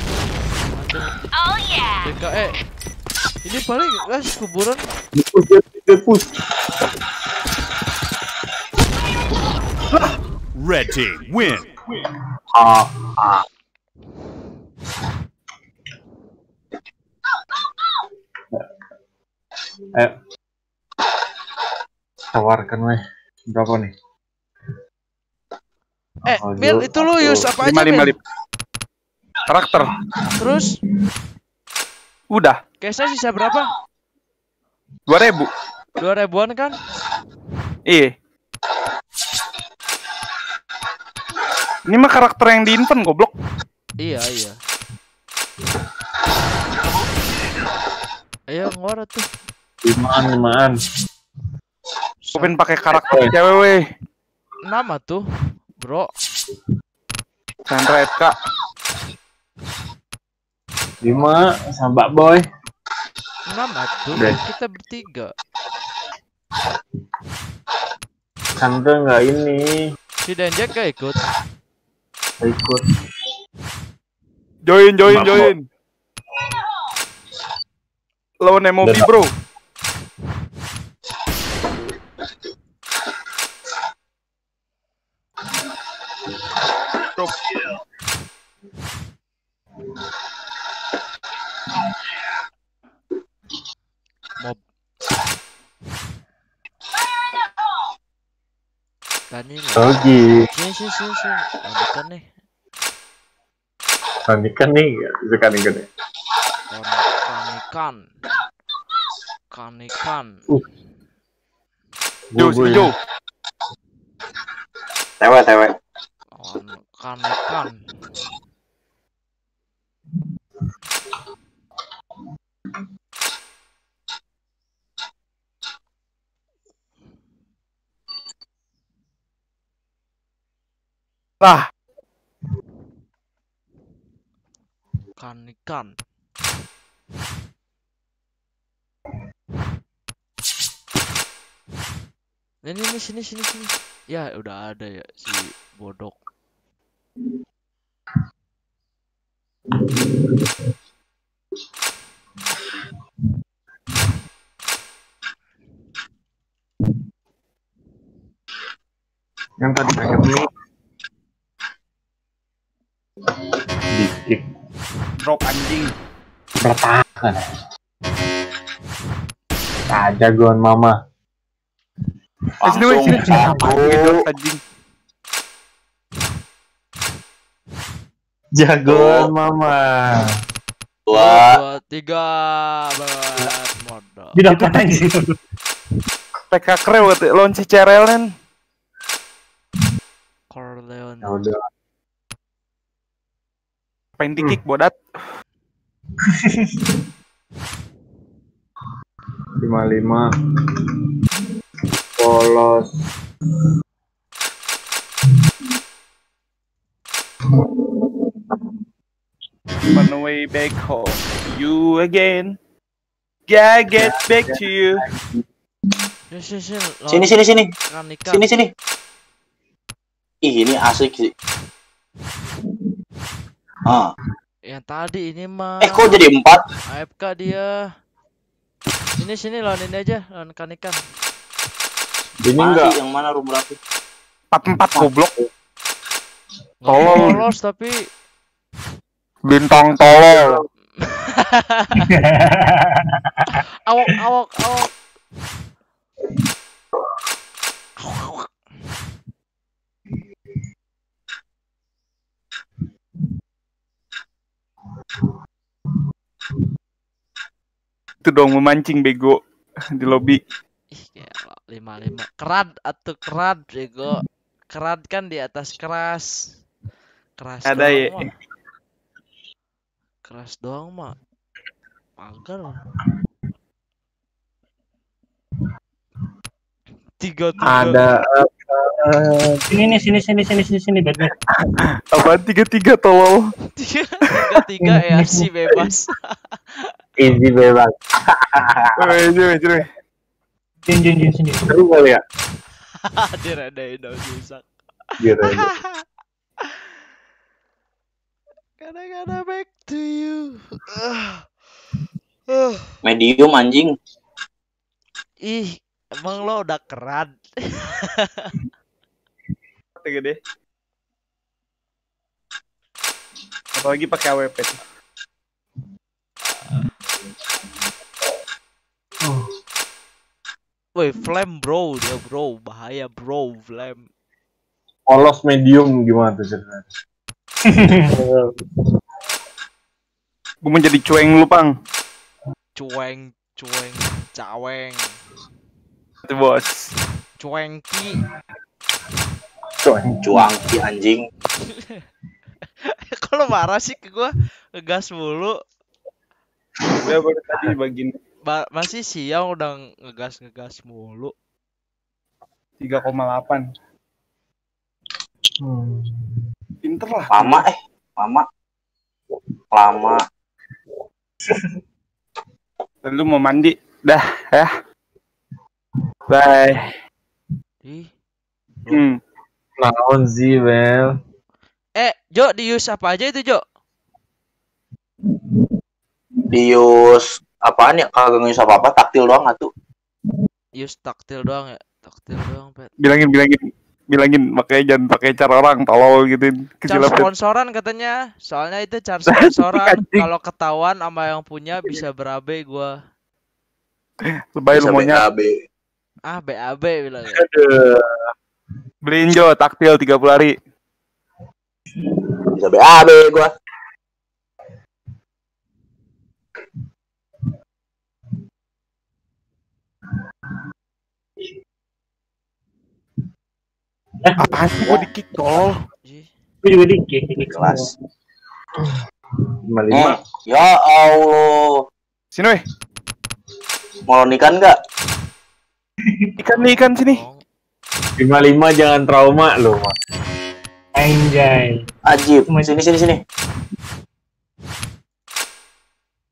Oh yeah! JKA. Ini paling guys kuburan. Push. Red team win. Tawarkan weh. Berapa nih? Mir, itu lu use apa aja, 5. Mir? Karakter. Terus Udah. case-nya sisa berapa? 2000. 2000-an kan? Iya. Ini mah karakter yang di invent goblok. Iya. Ayo ngora tuh. 5-an. Gue pengen pakai karakter cewek weh. Nama tuh, bro. Sandra FK. 5 sama Mbak Boy. Nama tuh, Udah. kita bertiga. Sandra nggak ini. Si Denjek gak ikut. Ikut. Join. Mbak Lawan MOB Dan- bro. Stop. Mob. Tani lah. Lagi. Sini. Lanjutkan nih. Nanti kan nih, sekarang gini. Kanikan. Jo. Tewe. Kanikan. Lah, Kanikan. Ini sini. Ya udah ada ya si bodok. Yang tadi pakai mie. Dikit. Drop anjing. Bertahan. Nah, jagoan mama. Langsung satu. Anjing. Jagoan mama. Dua. 2, 3 banget modal. Didapat aja. PK Kreu lawan si Cerelen. Corleone. Ya udah. Pengen di-kick bodat. 55. Polos. On the way back home, you again. Yeah, get back to you. Sini. Sini. Ih, ini asik sih. Ah. Yang tadi ini mah. Kok jadi 4? AFK dia. Sini lawan ini aja, lawan ikan. Ini enggak. Yang mana room berapa? 44 goblok. Tolol lolos tapi Bintang tolol. awok. Itu dong memancing bego di lobby. Ih, kayak 55. Kerat bego. Kerat kan di atas keras. Keras Ada doang, ya. mah. Keras doang mah. Pagar. 3. Ada sini Batman. Apaan 33 tolol? 3 ya sih bebas. easy bebas. Jom. Jin sini. Seru kali ya? Dia ada yang rusak. Gitu. Kadang-kadang back to you. Medium anjing. Ih, emang lo udah kerat. Gede. Apalagi pakai AWP. Woi, flame bro, dia bro, bahaya bro, flame. Polos medium gimana tuh ceritanya? Gue mau jadi cueng lu, Pang. Cueng, caweng, Itu bos. cuengki. Cuangki anjing. Kalau marah sih ke gua ngegas mulu. Udah baru tadi bagian Masih siang udah ngegas mulu. 3,8. Pinter lah. Lama. Lu mau mandi? Dah, ya. Bye. Ih. Naon sih, Bel? Jo, di use apa aja itu, Jo? Dius apaan ya? Kagak ngisi apa-apa, taktil doang atuh. Use taktil doang ya? Taktil doang, Pet. Bilangin makanya jangan pakai cara orang tolol gitu. Cara sponsoran katanya. Soalnya itu cara sponsoran. Kalau ketahuan sama yang punya bisa berabe gua. Lebay lu maunya. BAB bilang ya. Aduh. Beliin Jo taktil 30 hari. Bisa BAB gua. Apaan sih gua di-kick tolol? Gue juga di Kelas. 55. Ya Allah. Sini weh. Mau ikan enggak? Ikan sini. 55 jangan trauma lu. Anjay. Ajib. Sini.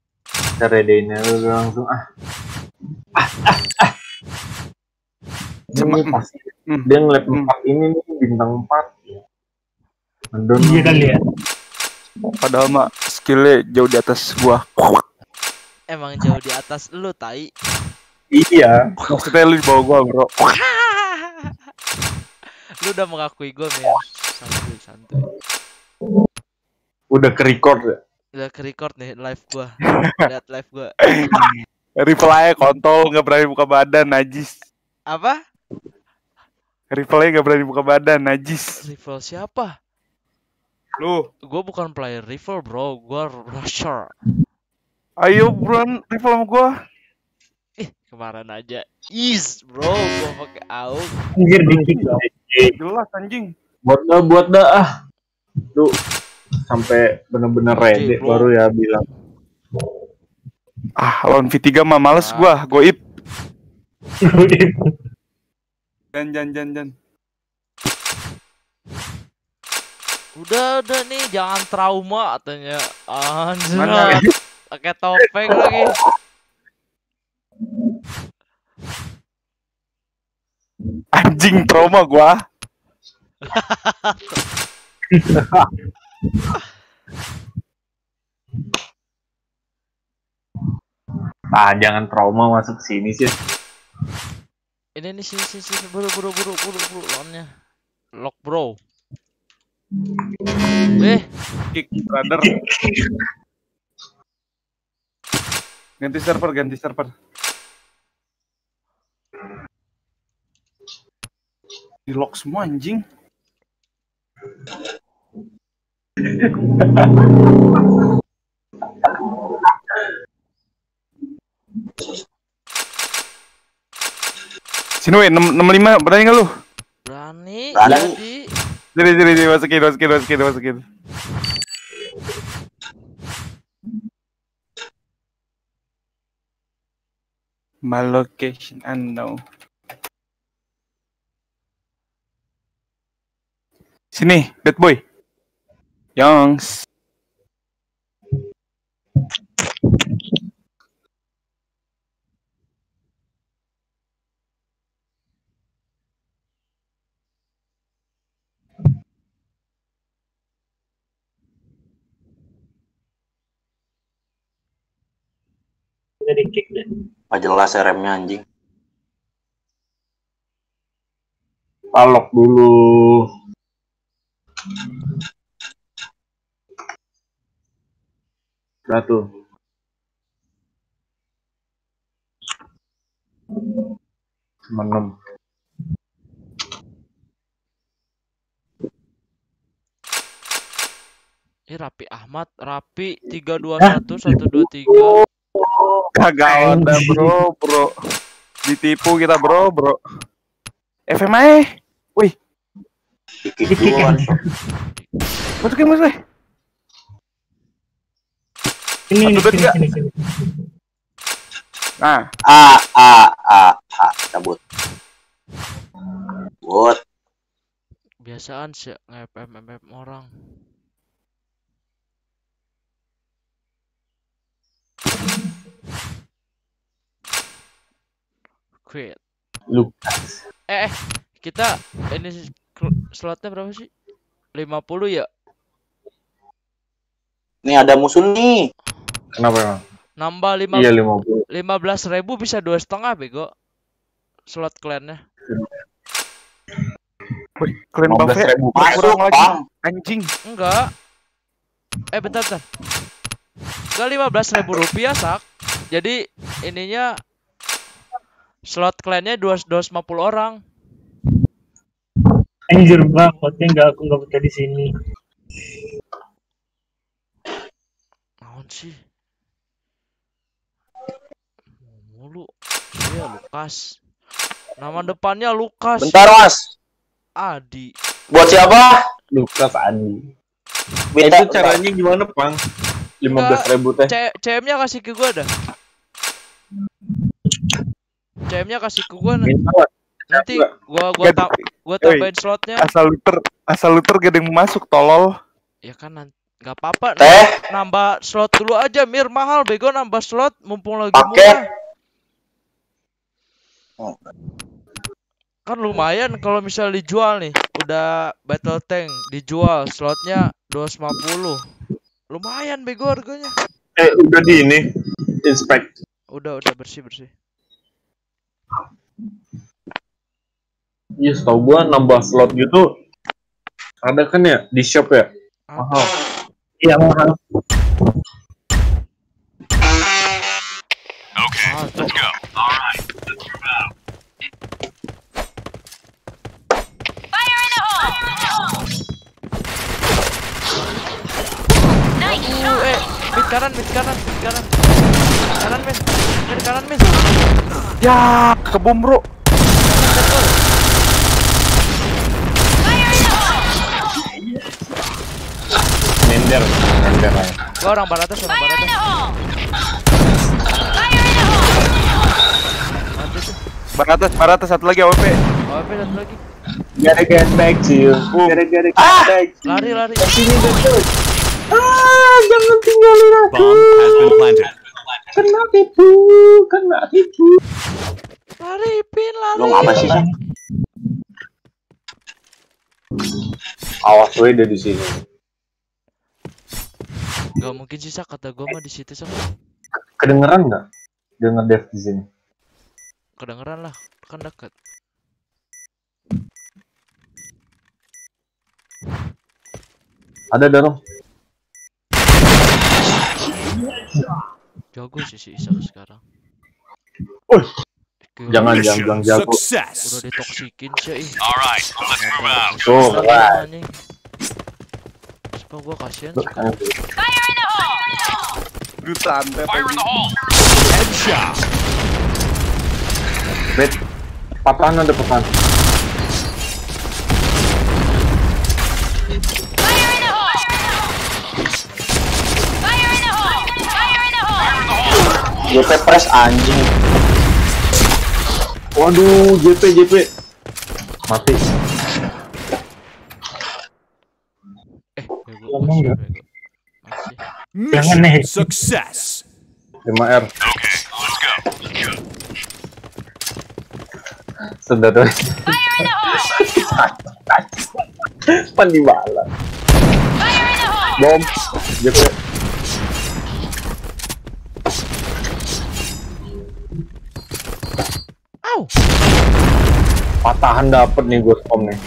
Redainnya lu langsung Ini pasti dia ngeliat 4 ini nih bintang 4 ya. Iya kali ya. Padahal mah skillnya jauh di atas gua. Emang jauh di atas lu, tai. Iya. Maksudnya lu di bawah gua, bro. Lu udah mengakui gue, Mir. Santuy. Udah ke-record ya. Udah ke-record nih live gua. Lihat live gua. Reply kontol nggak berani buka badan, najis. Apa? Reply nggak berani buka badan, najis. Rival siapa? Lu, Gue bukan player rival, bro. Gue rusher. ayo bro, reply sama gua. Kemarin aja. Bro. Gue pakai AUG. Anjir dikit loh. Jelas anjing. Buat dah ah. Tuh sampai bener-bener ready bro. baru ya bilang. Ah, lawan V3 mah males gua, goib. Jan. Udah nih, jangan trauma katanya. Anjir. Mana? Pakai topeng lagi. Anjing trauma gua. Ah, jangan trauma masuk sini sih. Ini nih sini buru lawannya. Lock, bro. Kick brother. Ganti server. Di lock semua anjing. Sini weh, 65 berani nggak lu? Berani. Jadi masukin. My location unknown. Sini, bad boy. Yongs. Udah di-kick deh. Gak jelas ya remnya anjing. Palok dulu. Udah tuh. Menem. Ini Rapi Ahmad, Rapi 321 123. Kagak ada bro. Ditipu kita bro. FMI. Wih, Dikit duluan. masukin. Sini. Nah, Cabut. Buat. Biasaan sih nge-FM orang. Quit. Lukas. Kita ini slotnya berapa sih? 50 ya? Nih ada musuh nih. Kenapa emang? Nambah Iya 50. 15.000 bisa 2,5 bego. Slot klannya. wih, kalian buffet 15.000 Masuk, lagi. Bang. Anjing. Enggak. Bentar. Enggak 15.000 rupiah sak. Jadi ininya slot klannya 250 orang. Anjir bang, hotnya aku nggak betah di sini. Naon sih? Mulu. Iya Lukas. Nama depannya Lukas. Bentar mas. Adi. Buat siapa? Lukas Andi. Minta Itu caranya gimana, Pang? 15.000 teh. CM-nya kasih ke gua dah. CM-nya kasih ke gua nih. Nanti gua tambahin slotnya. Asal luter gak ada yang masuk tolol. Ya kan nggak apa-apa. Teh. Nambah slot dulu aja, Mir. Mahal bego nambah slot mumpung lagi Paket. murah. Kan lumayan kalau misal dijual nih. Udah battle tank dijual slotnya 250. Lumayan bego harganya. Udah di ini inspect. Udah bersih. Iya, setahu gua nambah slot gitu ada kan ya di shop ya? Mahal. Iya mahal. Okay, let's go. All right, let's move out. Fire in the hole! Nice shot! Mid kanan. Kanan men. Ya, kebom bro. Fire in the hole! Nyender aja. Gua orang baratas. Fire in the hole! Fire in the hole! Mati tuh. Baratas satu lagi AWP. AWP satu lagi. Gotta get back to you. Gotta get back. Lari. Jangan tinggalin aku. Bomb has been planted. Kena tipu. Lari, Pin, lari. Lu ngapa sih? Awas gue udah di sini. Gak mungkin sih Sak, kata gua mah di situ Sak. Kedengeran nggak? Dia nge-dev di sini. Kedengeran lah, kan dekat. Ada dorong. Jago sih si Isak sekarang. Jangan jago. Success. Udah ditoksikin sih. All right, let's move out. Tuh, keren. Sumpah gua kasihan Tuh, sekarang. Fire in the hole! Lu santai Fire in aja. the hole. Headshot. Bet. Patahan ada patahan. Fire in the hole! Fire in the hole! Fire in the hole! JP press anjing. Waduh, JP. Mati. Bego, Ngomong masih nggak? bego. Masih. Jangan nih. Mission success. 5R. Okay, let's go. Saudara. Fire in the hole! Pan di bala. Fire in the hole! Bom. JP. Au. Patahan dapet nih gue spam nih.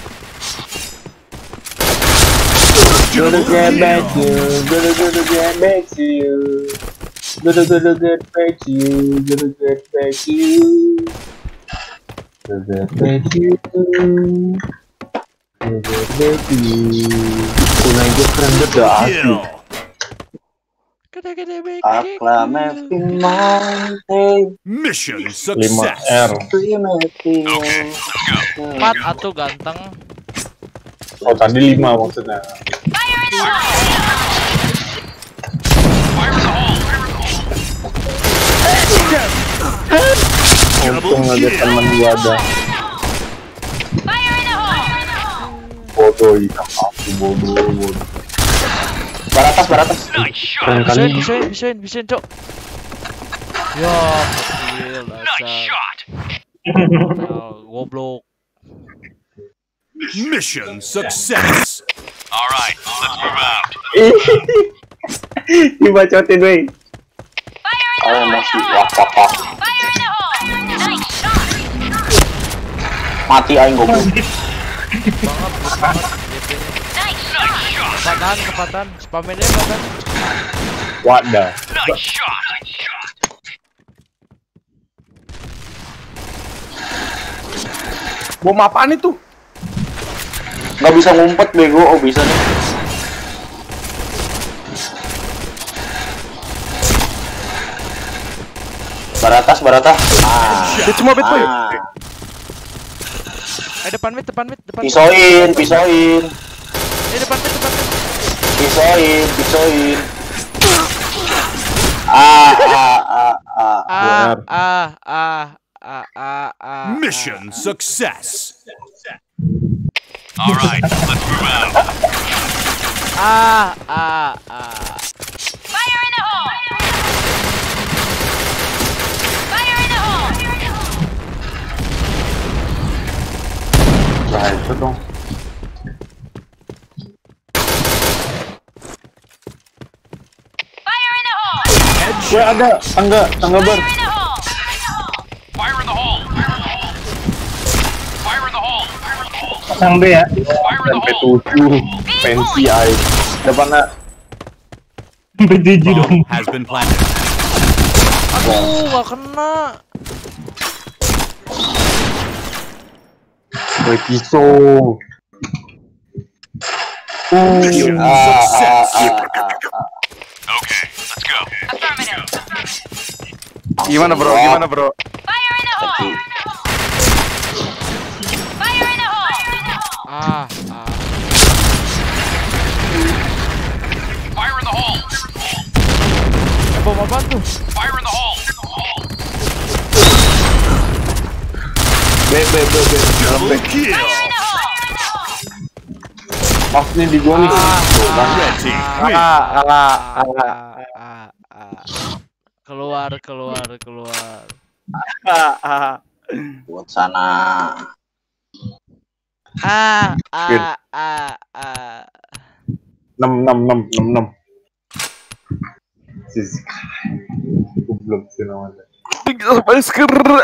Gotta get back to you. Gotta get back to you. Gotta get back to you. Gotta get back to you. Gotta get back to you. Gotta get back to you. Pulang gue keren banget dah asli. Kill. Gede baik. Acclamation Monte. Mission success. 5R. Okay, let's go. 4 atuh ganteng. Oh tadi 5 maksudnya. Fire in the hole! Fire in the hole. Untung ada teman gua ada. Fire in the hole! Bodoh hitam aku bodoh. Baratas. Nice shot. Keren kali. Bisain, Cok. Ya, kecil Nice dasar. shot. Goblok. Mission success. All right, let's move out. Dibacotin wey. Fire in the Oh hole! masih wah. Fire in the hole! Nice shot! Mati aing goblok. Banget Nice shot! Kepatan. Spaminnya kepatan. Wadah. Nice shot. Bom apaan itu? Nggak bisa ngumpet bego. Oh bisa nih. Baratas. Ah. Dia cuma bet boy. Depan mid. Pisoin. Depan mid. Pisoin. Mission success. All right, let's move out. Fire in the hole! Fire in the hole! Itu dong. Fire in the hole! Gue ada tangga bar. Fire in the hole! Fire in the hole. Fire in the hole. Pasang B ya. Fire in the Sampai hole. 7 pensi ay. Depannya Sampai 7 dong. Bomb has been planted. Aduh, gak kena. gue pisau. Success. Okay, let's go. Affirmative. Gimana bro? Gimana bro? Fire in the hole! Fire in the hole! Fire in the hole. Bom apaan tuh? Fire in the hole. B. Dalam B. Kill. Fire in the hole! Pas nih di gua nih. Tuh kan. Red team win. Keluar. Buat sana. Enam. Sisi. Belum sih namanya. Masker.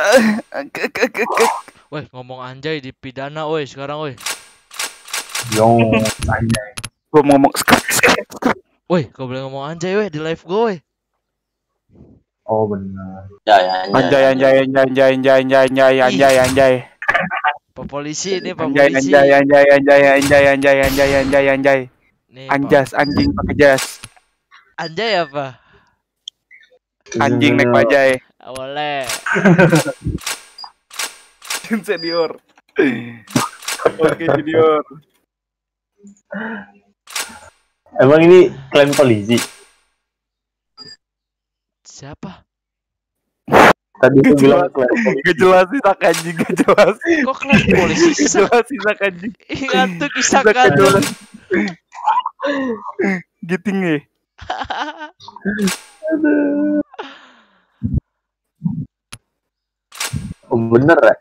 Woi, ngomong anjay dipidana woi sekarang woi. Yo, anjay. Gua mau ngomong Woi, kau boleh ngomong anjay woi di live gue woi. Oh benar. Ya. Anjay. Pak polisi ini, Pak Anjay. polisi. Nih, Pak. Anjas, anjing pakai jas. Anjay apa? Anjing naik bajai. Boleh. Senior. Oke, junior. Emang ini klaim polisi. Siapa? Tadi tuh bilang klaim polisi. Gak jelas sih sak anjing, gak jelas. Kok kelas polisi Gak jelas sih sak anjing. ngantuk kisah Gak kan? jelas. Giting nih. Oh, bener ya?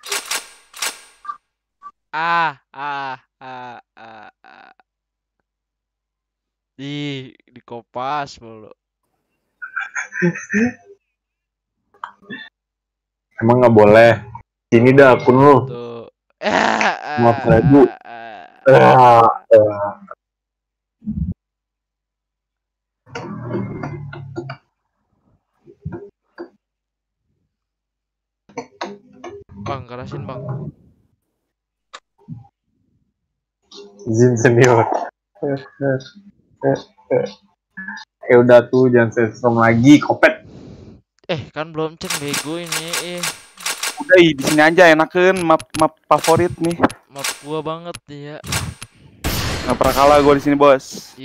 Di kopas mulu. Emang nggak boleh. Sini dah akun lu. Tuh. 5.000. Bang, kerasin bang. Zin senior. Udah tuh jangan sesrom lagi, kopet. Kan belum cek bego ini. Udah di sini aja enakan map favorit nih. Map gua banget ya. Nggak pernah kalah gua di sini, Bos.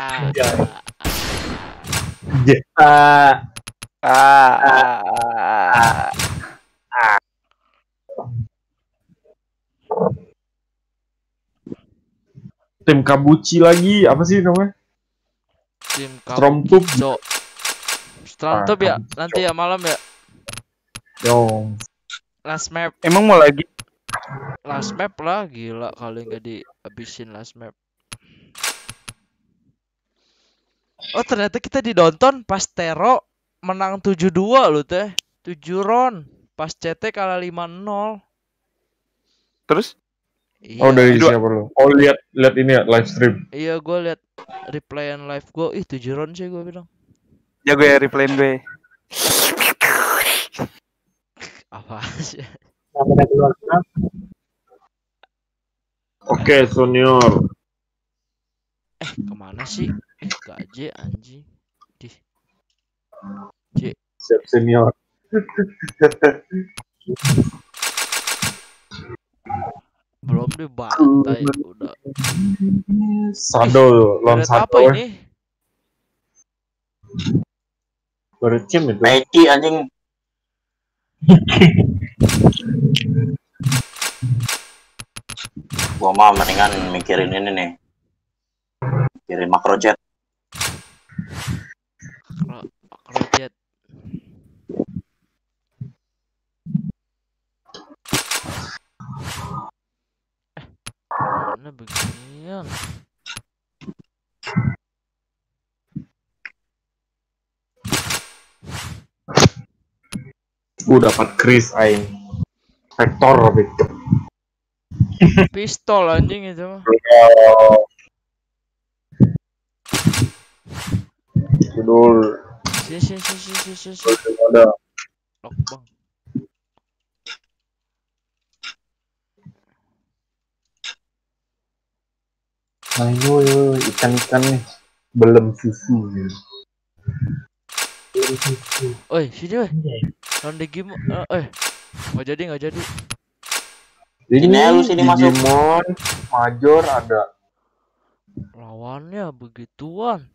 Tim Kabuci lagi, apa sih namanya? Tim Stromtube. Stromtube ya, nanti ya malam ya. Yo. Last map. Emang mau lagi? Last map lah, gila kali nggak dihabisin last map. Oh ternyata kita didonton pas Tero menang 7-2 loh teh. 7 round. Pas CT kalah 5-0. Terus? Iya. Oh dari siapa lu? Oh lihat ini ya live stream. Iya gue liat replayan live gue. 7 round sih gue bilang. Jago ya replayin gue. Apa sih? Oke, senior. Kemana sih? Gaje anjing. Siap senior. Belum dibantai udah. Sadol, Red Sadol. apa ini? Baru cim itu. Peci anjing. Gua mah mendingan mikirin ini nih. Mikirin makro chat. Makro chat. Mana beginian? Dapat Chris aing. Vector Victor. Pistol anjing itu mah. Judul Si. ada. Lock bang. Ayo ikan-ikan nih. Belum susu ya. Oi, sini weh. Lawan Digimon. Nggak jadi. Ini lu sini masuk. Digimon Major ada. Lawannya begituan.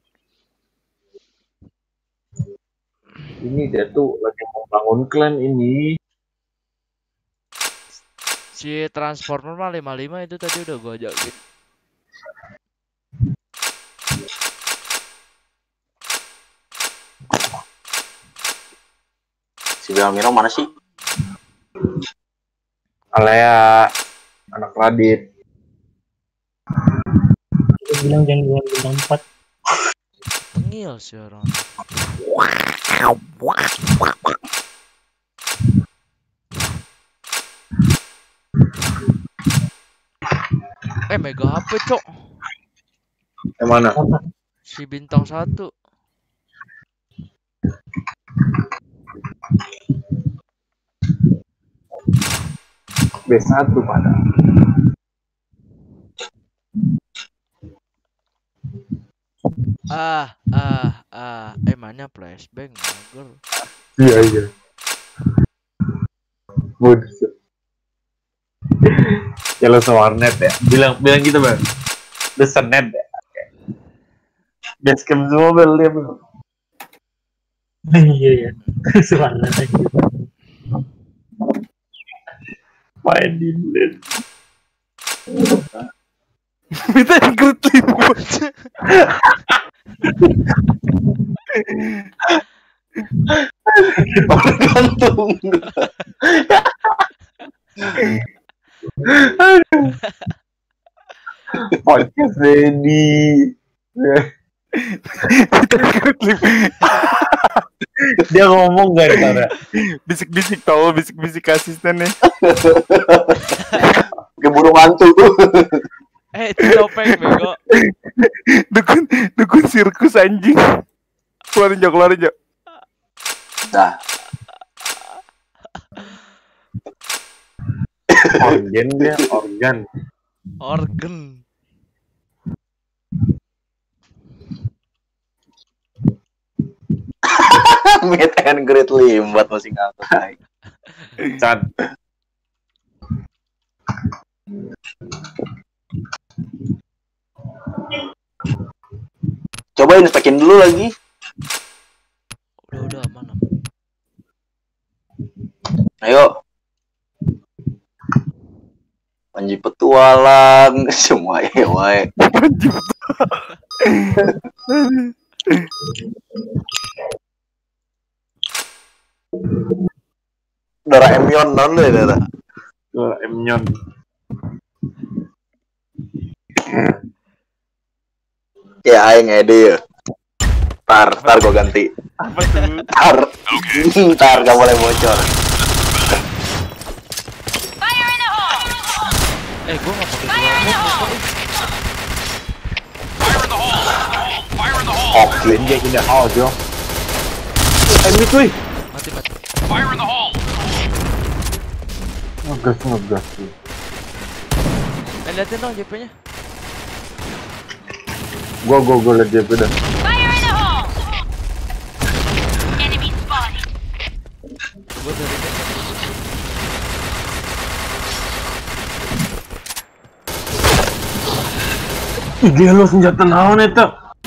Ini dia tuh lagi membangun klan ini. Si Transformer mah 55 itu tadi udah gua ajakin. Si Belmiro mana sih? Alea anak Radit. Dia bilang jangan jual bintang 4. Tengil sih orang. Mega HP cok. Yang mana? Si bintang 1. B1 pada. Mana flashbang mager. Iya. Buset. Ya lo sewarnet ya. Bilang gitu bang. Udah senet ya. Basecamp semua bel dia bang. Iya. Suara aja. Main di net. Kita Great Limbo. Gantung. Podcast ready. Kita Great Limbo. Dia ngomong gak ada. Bisik-bisik tau, bisik-bisik asistennya. Keburu hantu. Itu topeng bego. Dukun sirkus anjing. Keluarin jok. Dah. Organ. Meet and greet Limbat masih ngangkut naik. Chan. Coba inspekin dulu lagi. Udah aman. Ayo. Panji petualang semua ya wae. Panji petualang. Doraemon non deh Dora. Doraemon. Ya aing ide ya. Tar gua ganti. Apa tuh? Tar gak boleh bocor. Fire in the hole! Gua nggak pakai Fire in the hole! Fire in the hole! Oke. Dia tidak house yo. Ini tuh. mati. Fire in the hole! Ngegas tuh. Liatin dong JP-nya. Gua liat dia beda. Fire in the hole! Enemy spotted! Gua dari Dia lo senjata naon eta?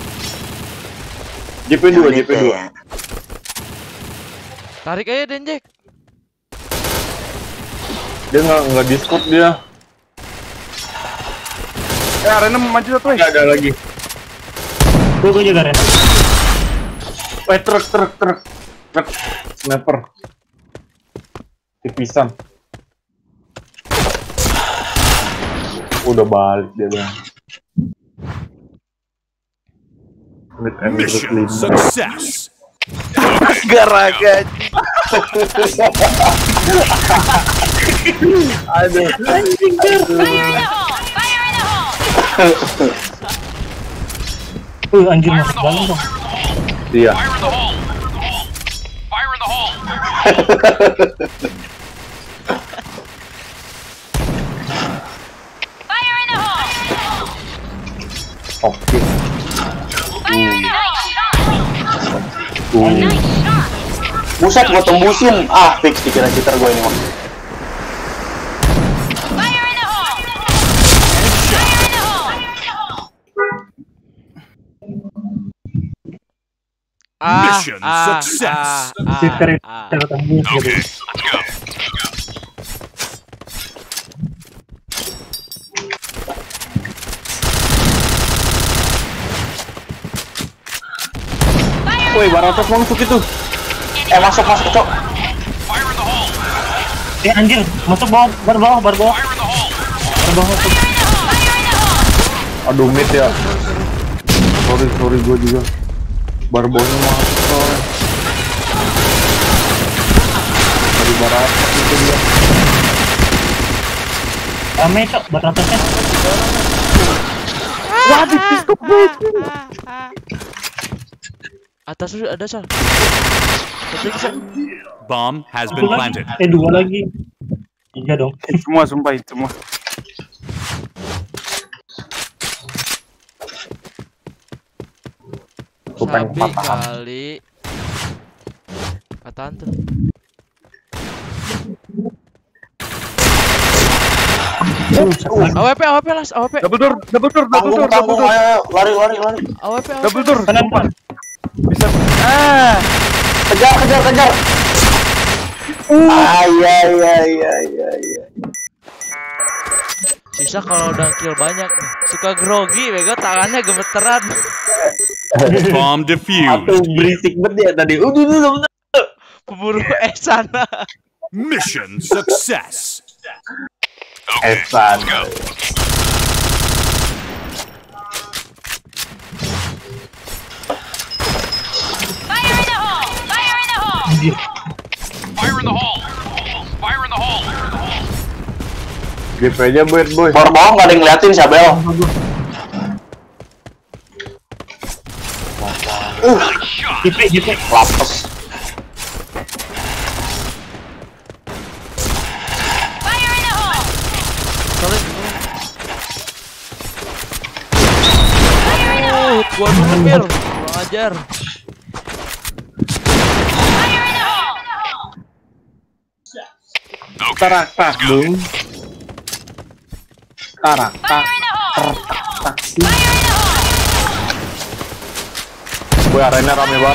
JP2. tarik aja Denjek. Dia nggak discord dia. Arena maju satu Nggak ada lagi. Gue juga Ren. Truk. Sniper. Tipisan. Udah balik dia bang. Mission success. Garaga. Aduh. Fire in the hole! Fire in the hole! Anjir masuk dalam dong. Iya. Fire in the hole. Fire in the hole. Fire in the hole! Oke. Fire in the hole! Nice shot! Buset, gua tembusin. Ah, fix dikira cheater gua ini mah. Fire in the hole! Fire in the hole! Mission success. Cheater tembus gitu. Okay, let's go. Woi, Baratos masuk itu. Masuk, cok. Fire in the hole. Anjir, masuk bawah, bar bawah. Fire in the hole. Bar bawah. Aduh mid ya. Sorry gue juga. Barbonnya masuk. Dari barat itu dia. Rame cok, bar atasnya. Waduh, pistol gue. Atas lu ada Sal. Ketik Sal. Bomb has been planted. 2 lagi. 3 dong. Semua sumpah itu semua. Sabi kali. Kataan tuh. AWP las, AWP. Double door. Tanggung, ayo, lari. AWP. Double door. Kenapa? Bisa. Kejar. Iya. Sisa kalau udah kill banyak nih. Suka grogi, bego tangannya gemeteran. Bomb defused. Atau berisik banget ya tadi. Udah. Pemburu sana. Mission success. Okay, Esan. let's go. Fire in the hole! Fire in the hole! Fire in the hole. Fire in the hole. GP aja boy. Bar bawah nggak ada yang ngeliatin siapa Bel. JP. Lapes. Fire in the hole! Sorry. Fire in the hole! Gua ngambil. Kurang ajar. Fire in the hole! Okay, Tarak dong. Tarak. Fire in the hole! Fire in the hole! Boy, arena rame banget.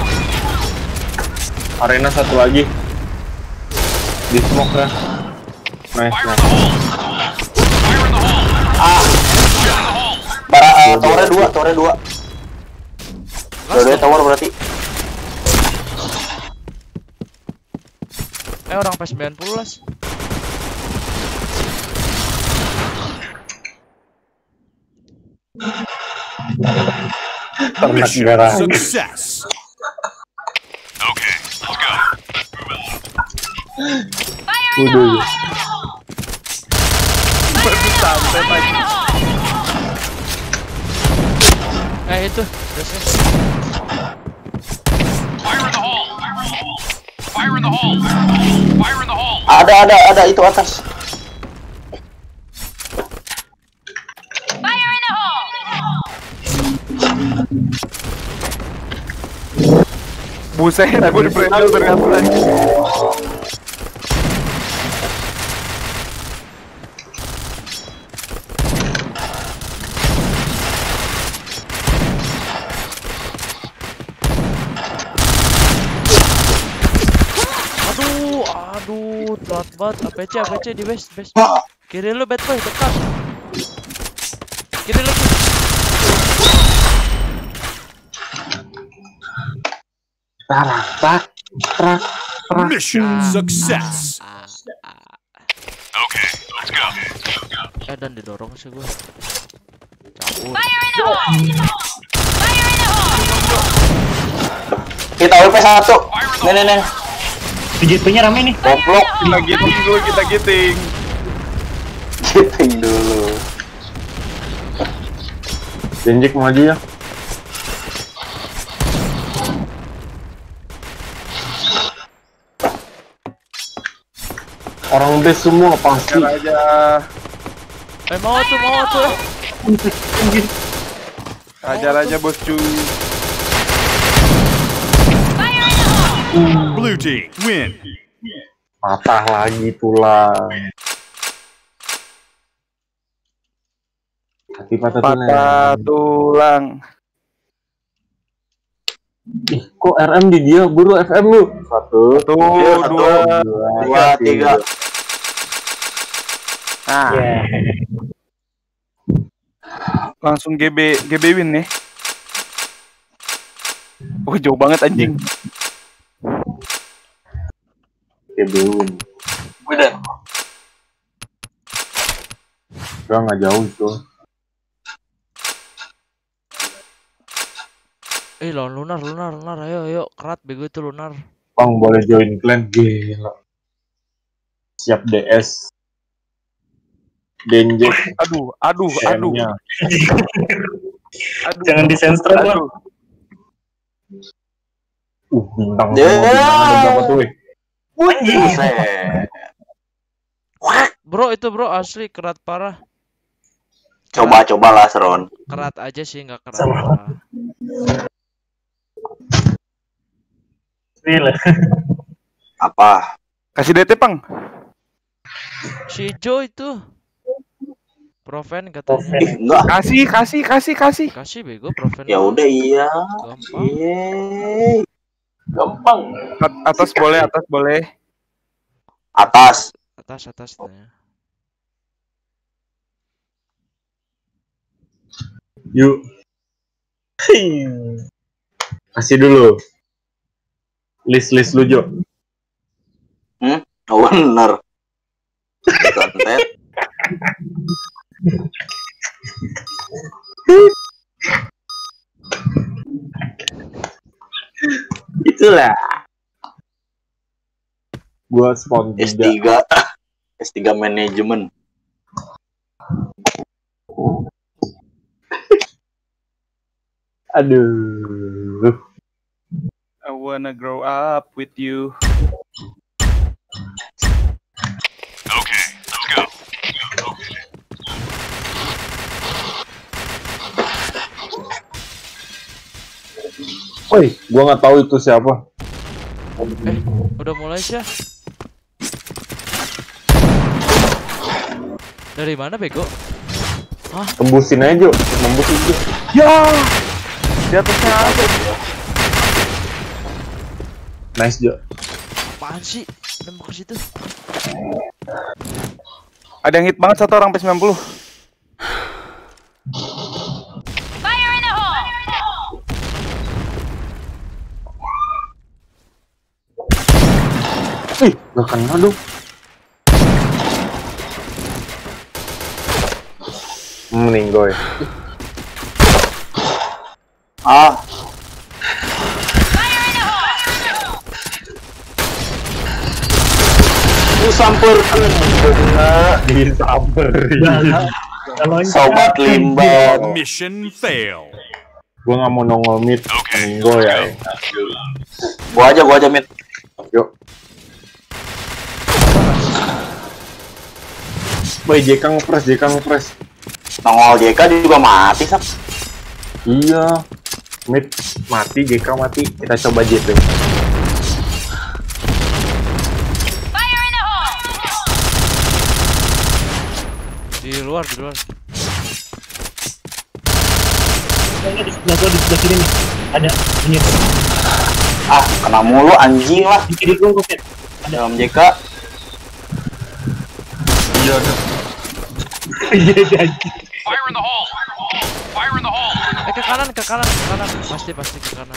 Arena satu lagi. Di smoke ya. Nice. fire in the hole. Fire in the hole. Towernya 2. Dua tower berarti. Orang P90 las. Ternak Mission merah. success. Okay, let's go. Fire in the hole! Baru sampai Fire in the hole! Itu. Biasanya. Fire in the hole. Fire in the hole. Fire in the hole. Ada itu atas. Fire in the hole! Buset, gue di Brendel ternyata lagi. Aduh, telat banget. APC di base. Kiri lu bad boy, dekat. Kiri lagi. Tarak. Mission success. Okay, let's go. Dan didorong sih gua. Cabut. Fire in the hole! Fire in the hole! Kita WP 1. Nih. PJP-nya rame nih. Goblok. Kita giting dulu, kita giting. Giting dulu. Denjek maju ya. Orang base semua pasti. Hajar aja. Mau tuh. Hajar aja bosku. Fire in the hole! Blue team win. Patah lagi tulang. Hati patah Patah tulang. Ih, kok RM di dia? Buru FM lu. 1, Tuh, 2, 3. Nah, langsung GB win nih. Oh, jauh banget anjing. Kebun. Udah. Gak nggak jauh itu. Lawan lunar, ayo, kerat bego itu lunar. Bang boleh join clan, gila. Siap DS. Denjek. Aduh. CM-nya. Jangan disensor Bang. Aduh. Bintang Ya. semua, bintang ada berapa tuh? Buset. Bro, itu bro asli kerat parah. Coba-cobalah Seron. Kerat aja sih, nggak kerat Sama. parah. Gila. Apa? Kasih DT, Pang. Si Joe itu Proven katanya. Enggak. Kasih. Kasih bego Proven. Ya udah iya. Gampang. Yeay. Gampang. Atas boleh. Atas. Atas nih. Yuk. Kasih dulu. List lu, Jo. Oh, bener. Santet. Itulah. Gua spawn 3. S3 manajemen. Aduh. I wanna grow up with you. Okay, let's go. Woi, gua nggak tahu itu siapa. Udah mulai sih ya. Dari mana bego? Tembusin aja, Jo. Nembus itu. Ya. Di atasnya ada. Nice, Jo. Apaan sih? Nembak ke situ. Ada yang hit banget satu orang P90. Fire in the hole! Ih, gak kena dong. Meninggoy. Ah, Fire in the hole! samperkeun beuna Disamperin. Kalau ini sobat limbah. Mission fail. Gua nggak mau nongol mid. Meninggoy ya. Gua aja mit. Yuk. Woi, JK ngepres. Nongol JK juga mati sak. Iya. Mid mati, JK mati. Kita coba JP. Fire in the hole! Di luar. di sebelah gua, di sebelah kiri nih. Ada ini. Ah, kena mulu anjing lah. Di kiri gua Fit. Dalam JK. Iya. Iya anjing. Fire in the hole. Fire in the hole. Ke kanan. Pasti ke kanan.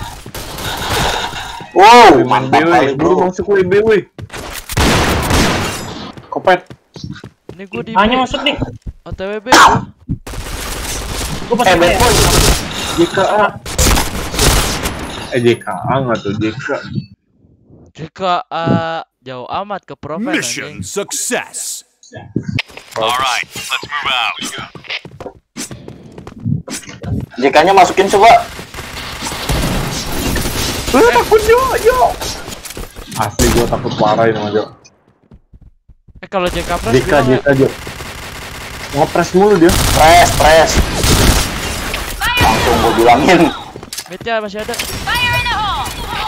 Wow, Main mantap BW, kali buru bro. masuk BW. Kopet. Ini gua di Hanya masuk nih. OTWB gua. Gua pas bad boy. JKA. JKA nggak tuh JK. Jika jauh amat ke Proven Mission anjing. success. All right, let's move out. JK-nya masukin coba. Takut Jo. Asli gua takut parah ini sama Jo. Kalau JK Press JK Jo. Ngepres mulu dia. Press. Langsung gua bilangin. Mid-nya masih ada. Fire in the hole!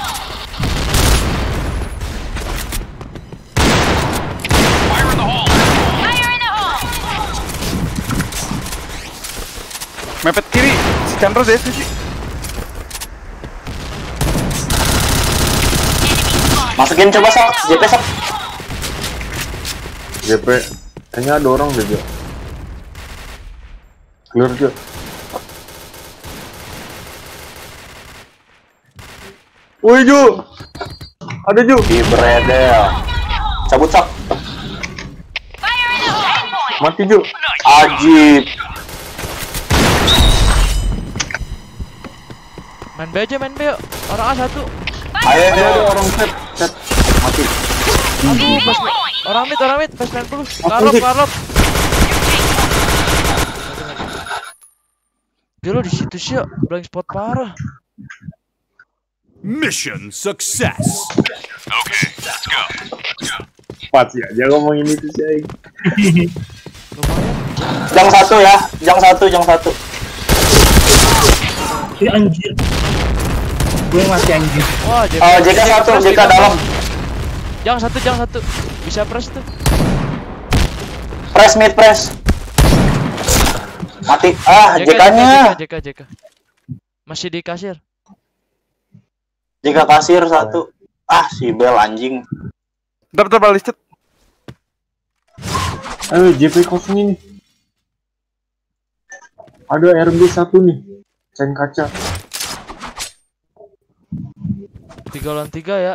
Fire in the hole! Fire in the hole! Mepet kiri. Si Chandra deh sih. Masukin coba sok. JP sok. JP. Kayaknya ada orang deh Jo. Clear Jo. Woi Jo. Ada Jo. Di bredel. Cabut sok. Fire in the hole! Aim point! Mati Jo. Ajib. Main B aja, main B yuk. Orang A satu. Ayo. Ada orang set. Mati. Aduh, pas orang mid, pas 90. Karop. Dia lo di situ sih, ya. Blank spot parah. Mission success. Okay, let's go. Pas ya. Jangan ngomongin itu sih. Lumayan. Jang satu ya. Jang satu. Ini anjir. Gue masih anjir. Wah, JK satu, JK dalam. Jang satu. Bisa press tuh. Press mid. Mati. JK-nya. JK. Masih di kasir. JK kasir satu. Si Bel anjing. Bentar balistet. Ayo JP kosong ini. Ada RB 1 nih. Ceng kaca. 3 lawan 3 ya.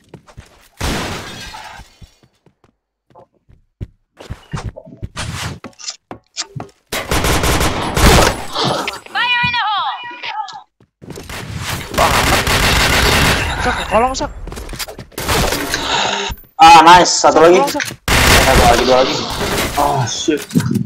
Fire in the hole! Sak, kolong sak. Nice. Satu lagi. Kolong, sak. Dua lagi. Oh shit.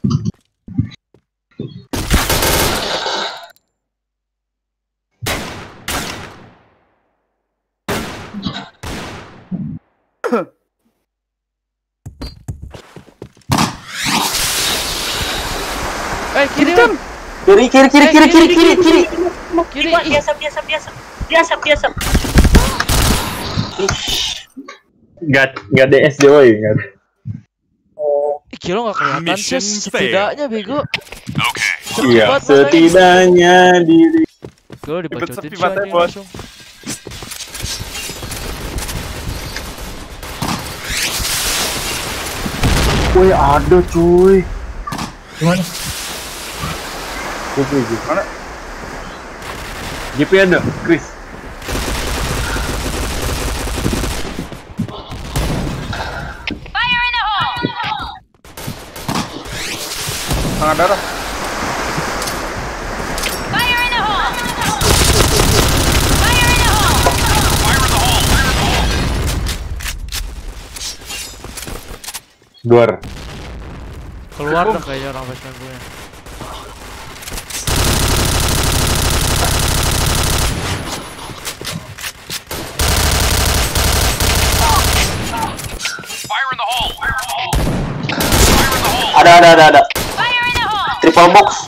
Kiri. Kiri. Biasa. Nggak DS Joy, nggak. Kilo nggak kelihatan sih Mission setidaknya bego. Okay. Iya, setidaknya diri. Gue dibacotin sepi sih matanya, anjing bos. langsung. Woi ada cuy. Gimana? JP. Mana? JP ada, Chris. Fire in the hole! Tengah darah. Fire in the hole! Fire in the hole! Duar. Keluar dah kayaknya orang basement gue. Fire in the hole! Ada. Fire in the hole! Triple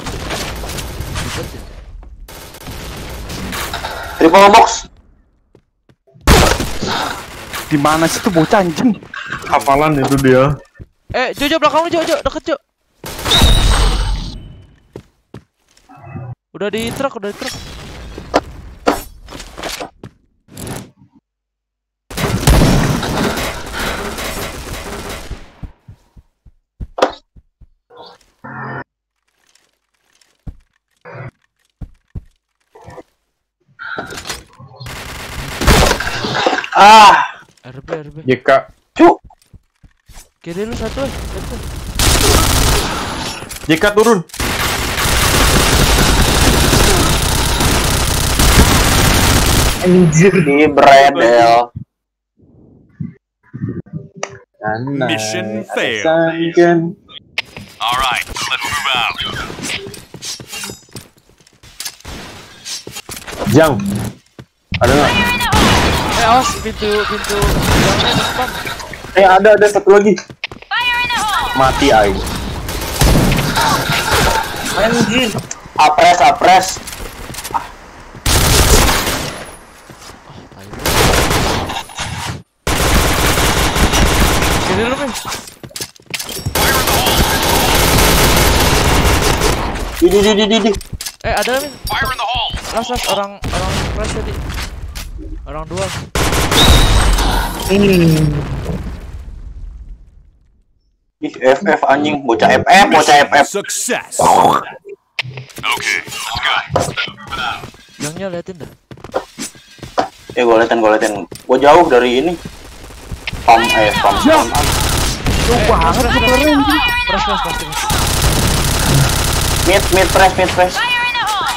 box. Di mana sih tuh bocah anjing? Hafalan itu dia. Jojo belakang lu, Jojo, deket Jo. Udah di truk. RB. JK. Cuk. Kiri lu satu. JK turun. Anjir. Di bredel. Mission failed. All right, let's move out. Jang. Ada nggak? Awas pintu yang depan. Ada satu lagi. Fire in the hole! Mati aja. Anjir. Apres. Kiri lu, men. Di. Ada, men. Fire in the hole! Las orang crash tadi. Orang dua. Ih, FF anjing, bocah FF. Success. Okay, let's go. Yangnya liatin dah. Gua liatin. Gua jauh dari ini. Pam. Lu banget keren. Press. Mid press. Fire in the hole!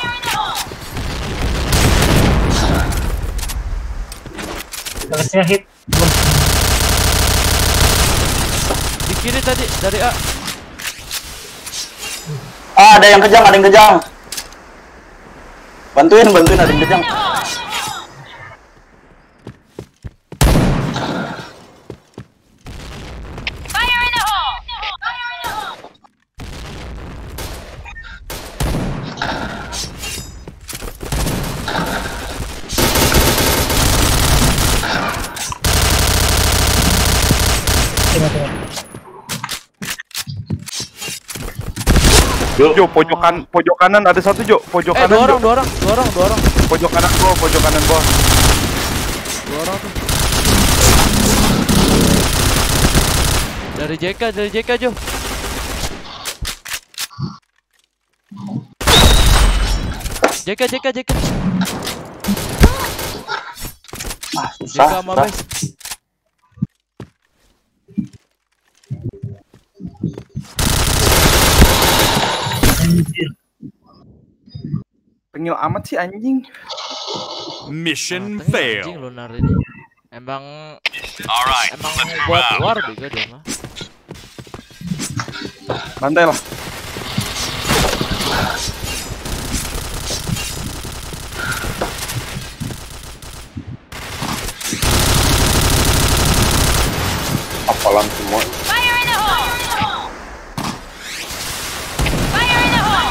Terusnya hit. Di kiri tadi dari A. Ada yang kejang. Bantuin ada yang kejang. Fire in the hole! Jo, pojok kanan ada satu, Jo. Pojok kanan. Dua orang. Pojok kanan gua. Dua orang tuh. Dari JK, Jo. JK. Susah. JK sama base. Anjir. Tengil amat sih anjing. Mission Anjing failed. Lunar ini. Emang All right, let's move buat out. war bego dia mah. Bantai lah. Apalan semua. Fire in the hole! Fire in the hole!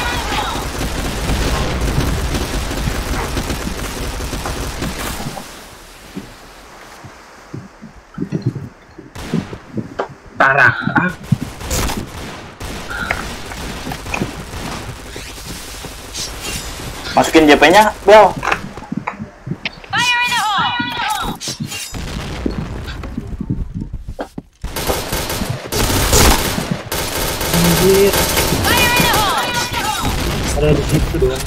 Parah. Masukin JP-nya, Bel. Fire in the hole! Anjir. Fire in the hole! Ada di situ doang.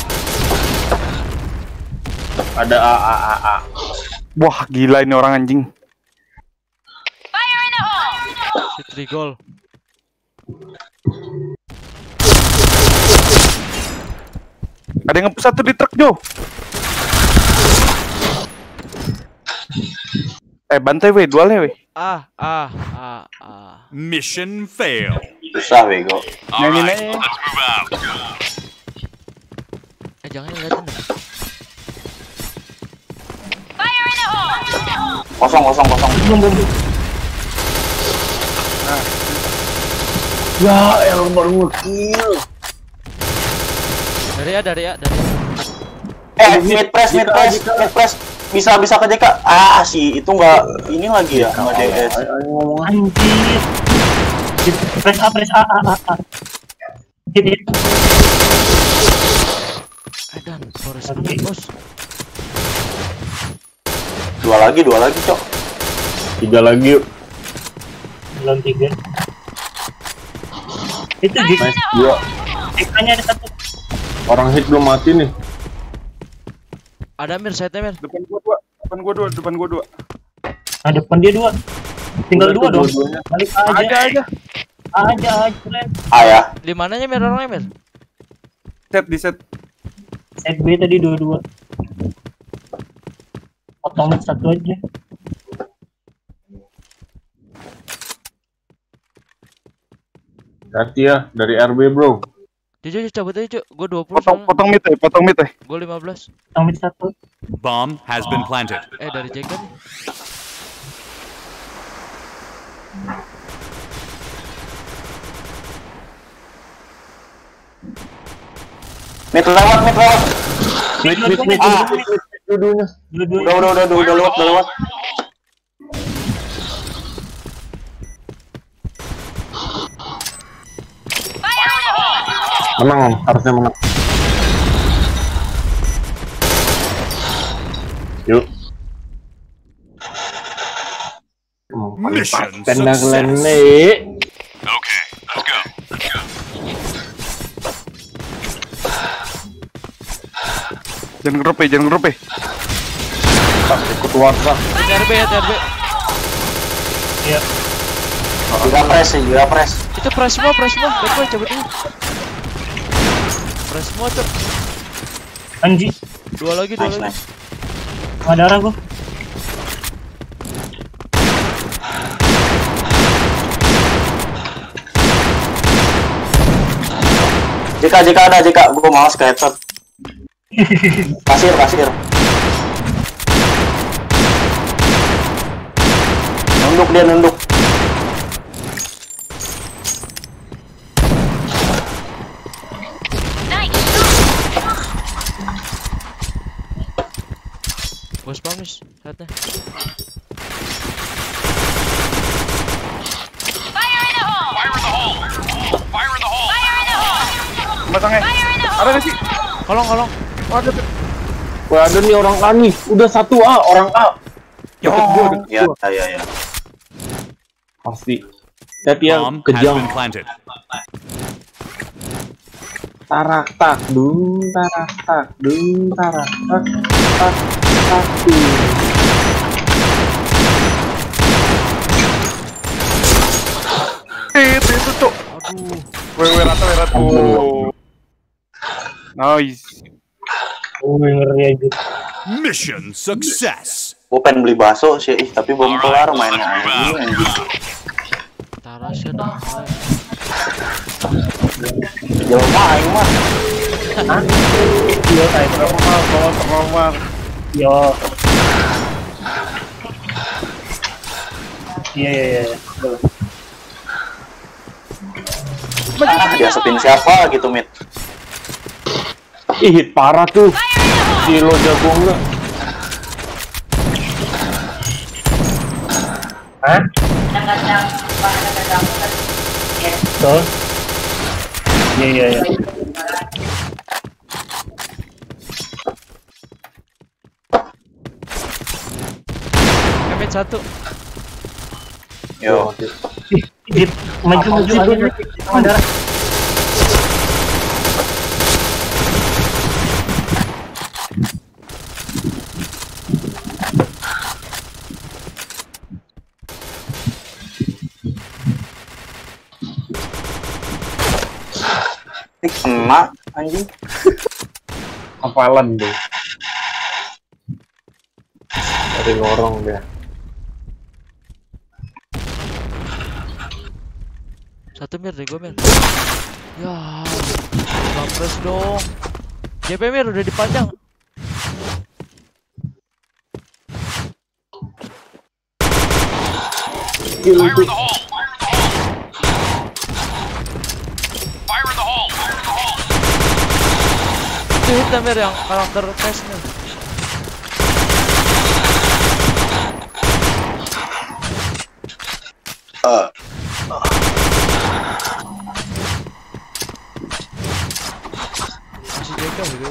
Ada A. Wah, gila ini orang anjing. Fire in the hole! Si Trigol. Ada yang nge-push satu di truk, Jo. Bantai weh, dualnya weh. Mission failed. Susah, bego. All Nyanyi, right, nyanyi. let's move out. Jangan liatin dah. Fire in the hole! Kosong. Belum. Ya, elah baru nge-kill. Dari A. Mid press. Bisa ke JK. Si itu nggak ini lagi ya, nggak DS. Ngomong Anjir. Press A. Hit. Dan Boris Oke. bos. Dua lagi, Cok. 3 lagi yuk. Belum 3. Itu gitu. Nice, 2. Ikannya ada satu. Orang hit belum mati nih. Ada Mir, saya Mir. Depan gua dua. Nah, depan dia 2. Tinggal dua dong. Dua-duanya. Balik Ada aja. aja. A ya. Di mananya Mir orangnya Mir? Set di set. Set B tadi dua-dua. Potong satu aja. Hati ya dari RB bro. Cuy cabut aja cuy. Gue 20 Potong mid ya, potong mid ya. Gue 15. Potong satu. Bomb has been planted. Dari JK nih. Mid lewat. Dua-duanya. Udah lewat. Fire in the hole! Menang Om, harusnya menang. Yuk. Mission Tendang success. lene. Okay, let's go. Jangan ngerup ya. Ikut warna. TRB ya TRB. Iya. Gila press. Itu press semua. Lihat gue cabut ini. Press semua tuh. Anji. Dua lagi. Nice. Ada darah gua. Jika ada, gua malas ke headshot. Pasir. Nunduk. Nice! Bos pamis. Lihatnya. Fire in the hole! Fire in the hole! Fire in the hole! Fire in the hole! Pasangnya. Fire in the hole! Ada nggak sih? Kolong. Ada. Wah ada nih orang A nih. Udah 1A orang A. Ya. Pasti. Tapi ya Bomb has kejam. been planted. Tarak tak dung. Tak dung. Itu tuh. Aduh. Weh rata. Nice. Ngeri aja. Mission success. Gua pengen beli bakso sih, tapi belum kelar mainnya anjing. Tarasnya dah. Jauh main mah. Iya, kayak Terlamar. Yo. Iya. Dia sepin siapa gitu, Mit? Ih hit parah tuh. Si lo jago enggak? Hah? Tuh. Iya. Kemit 1. Yo. Maju aja. Ada. Ini kena anjing. Hafalan deh. Dari lorong dia. Satu Mir deh gue Mir. Ya. Bampres dong. JP Mir udah dipanjang. Fire in the hole! Fire in the hole! Itu hit Mir yang karakter test nih. Masih JK gitu.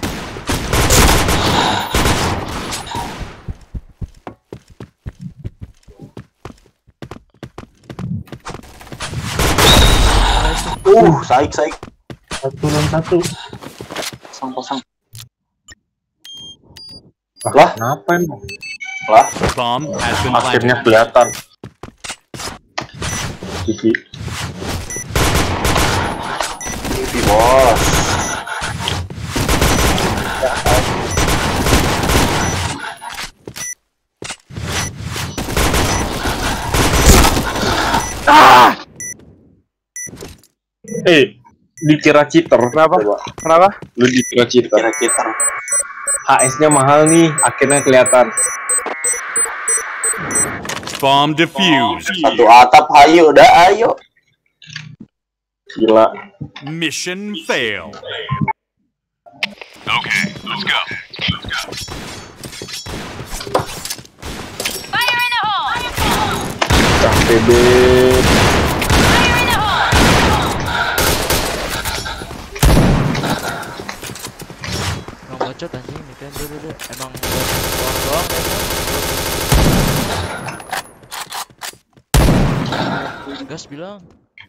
Saik. Satu lawan satu. Pasang. Lah, kenapa emang? Lah, Bomb has been Akhirnya planted. kelihatan. Kiki. Kiki bos. Dikira cheater. Kenapa? Coba. Kenapa? Lu dikira cheater. Kira-kira. HS-nya mahal nih, akhirnya kelihatan. Bomb defused. Satu atap, ayo, udah, ayo. Gila. Mission failed. Okay, let's go. Fire in the hole! PB. Fire in the hole! Emang bacot anjing nih kan dulu. Emang doang ya. Gas bilang.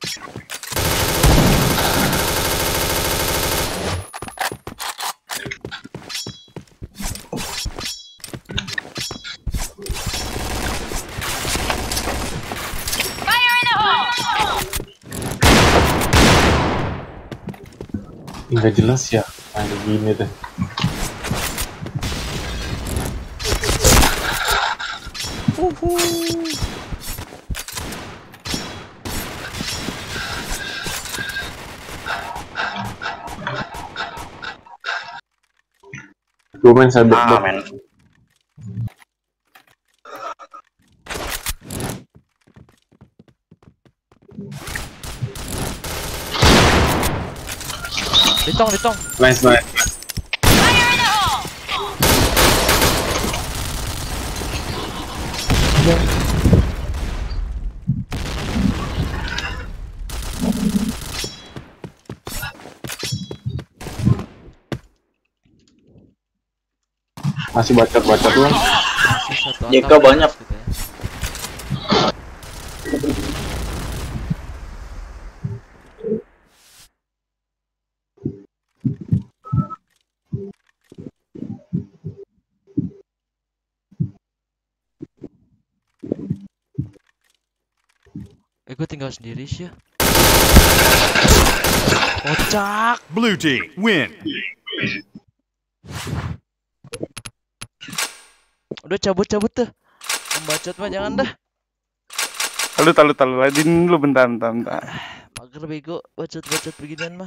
Fire in the hole! Nggak jelas ya, kayak gini deh. Gue main sabit Men. Ditong. Nice. Fire in the hole! Masih bacot-bacot lu. Masih satu JK atap banyak. gitu ya. Gue tinggal sendiri sih ya. Kocak. Blue team win. Udah cabut tuh. Pembacot mah jangan dah. Talu. Ladin dulu bentar. Mager bego bacot beginian mah.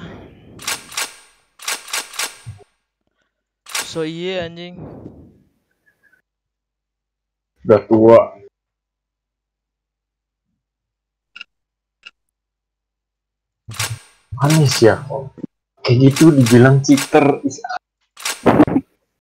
So iya anjing. Udah tua. Manis ya. Kayak gitu dibilang cheater.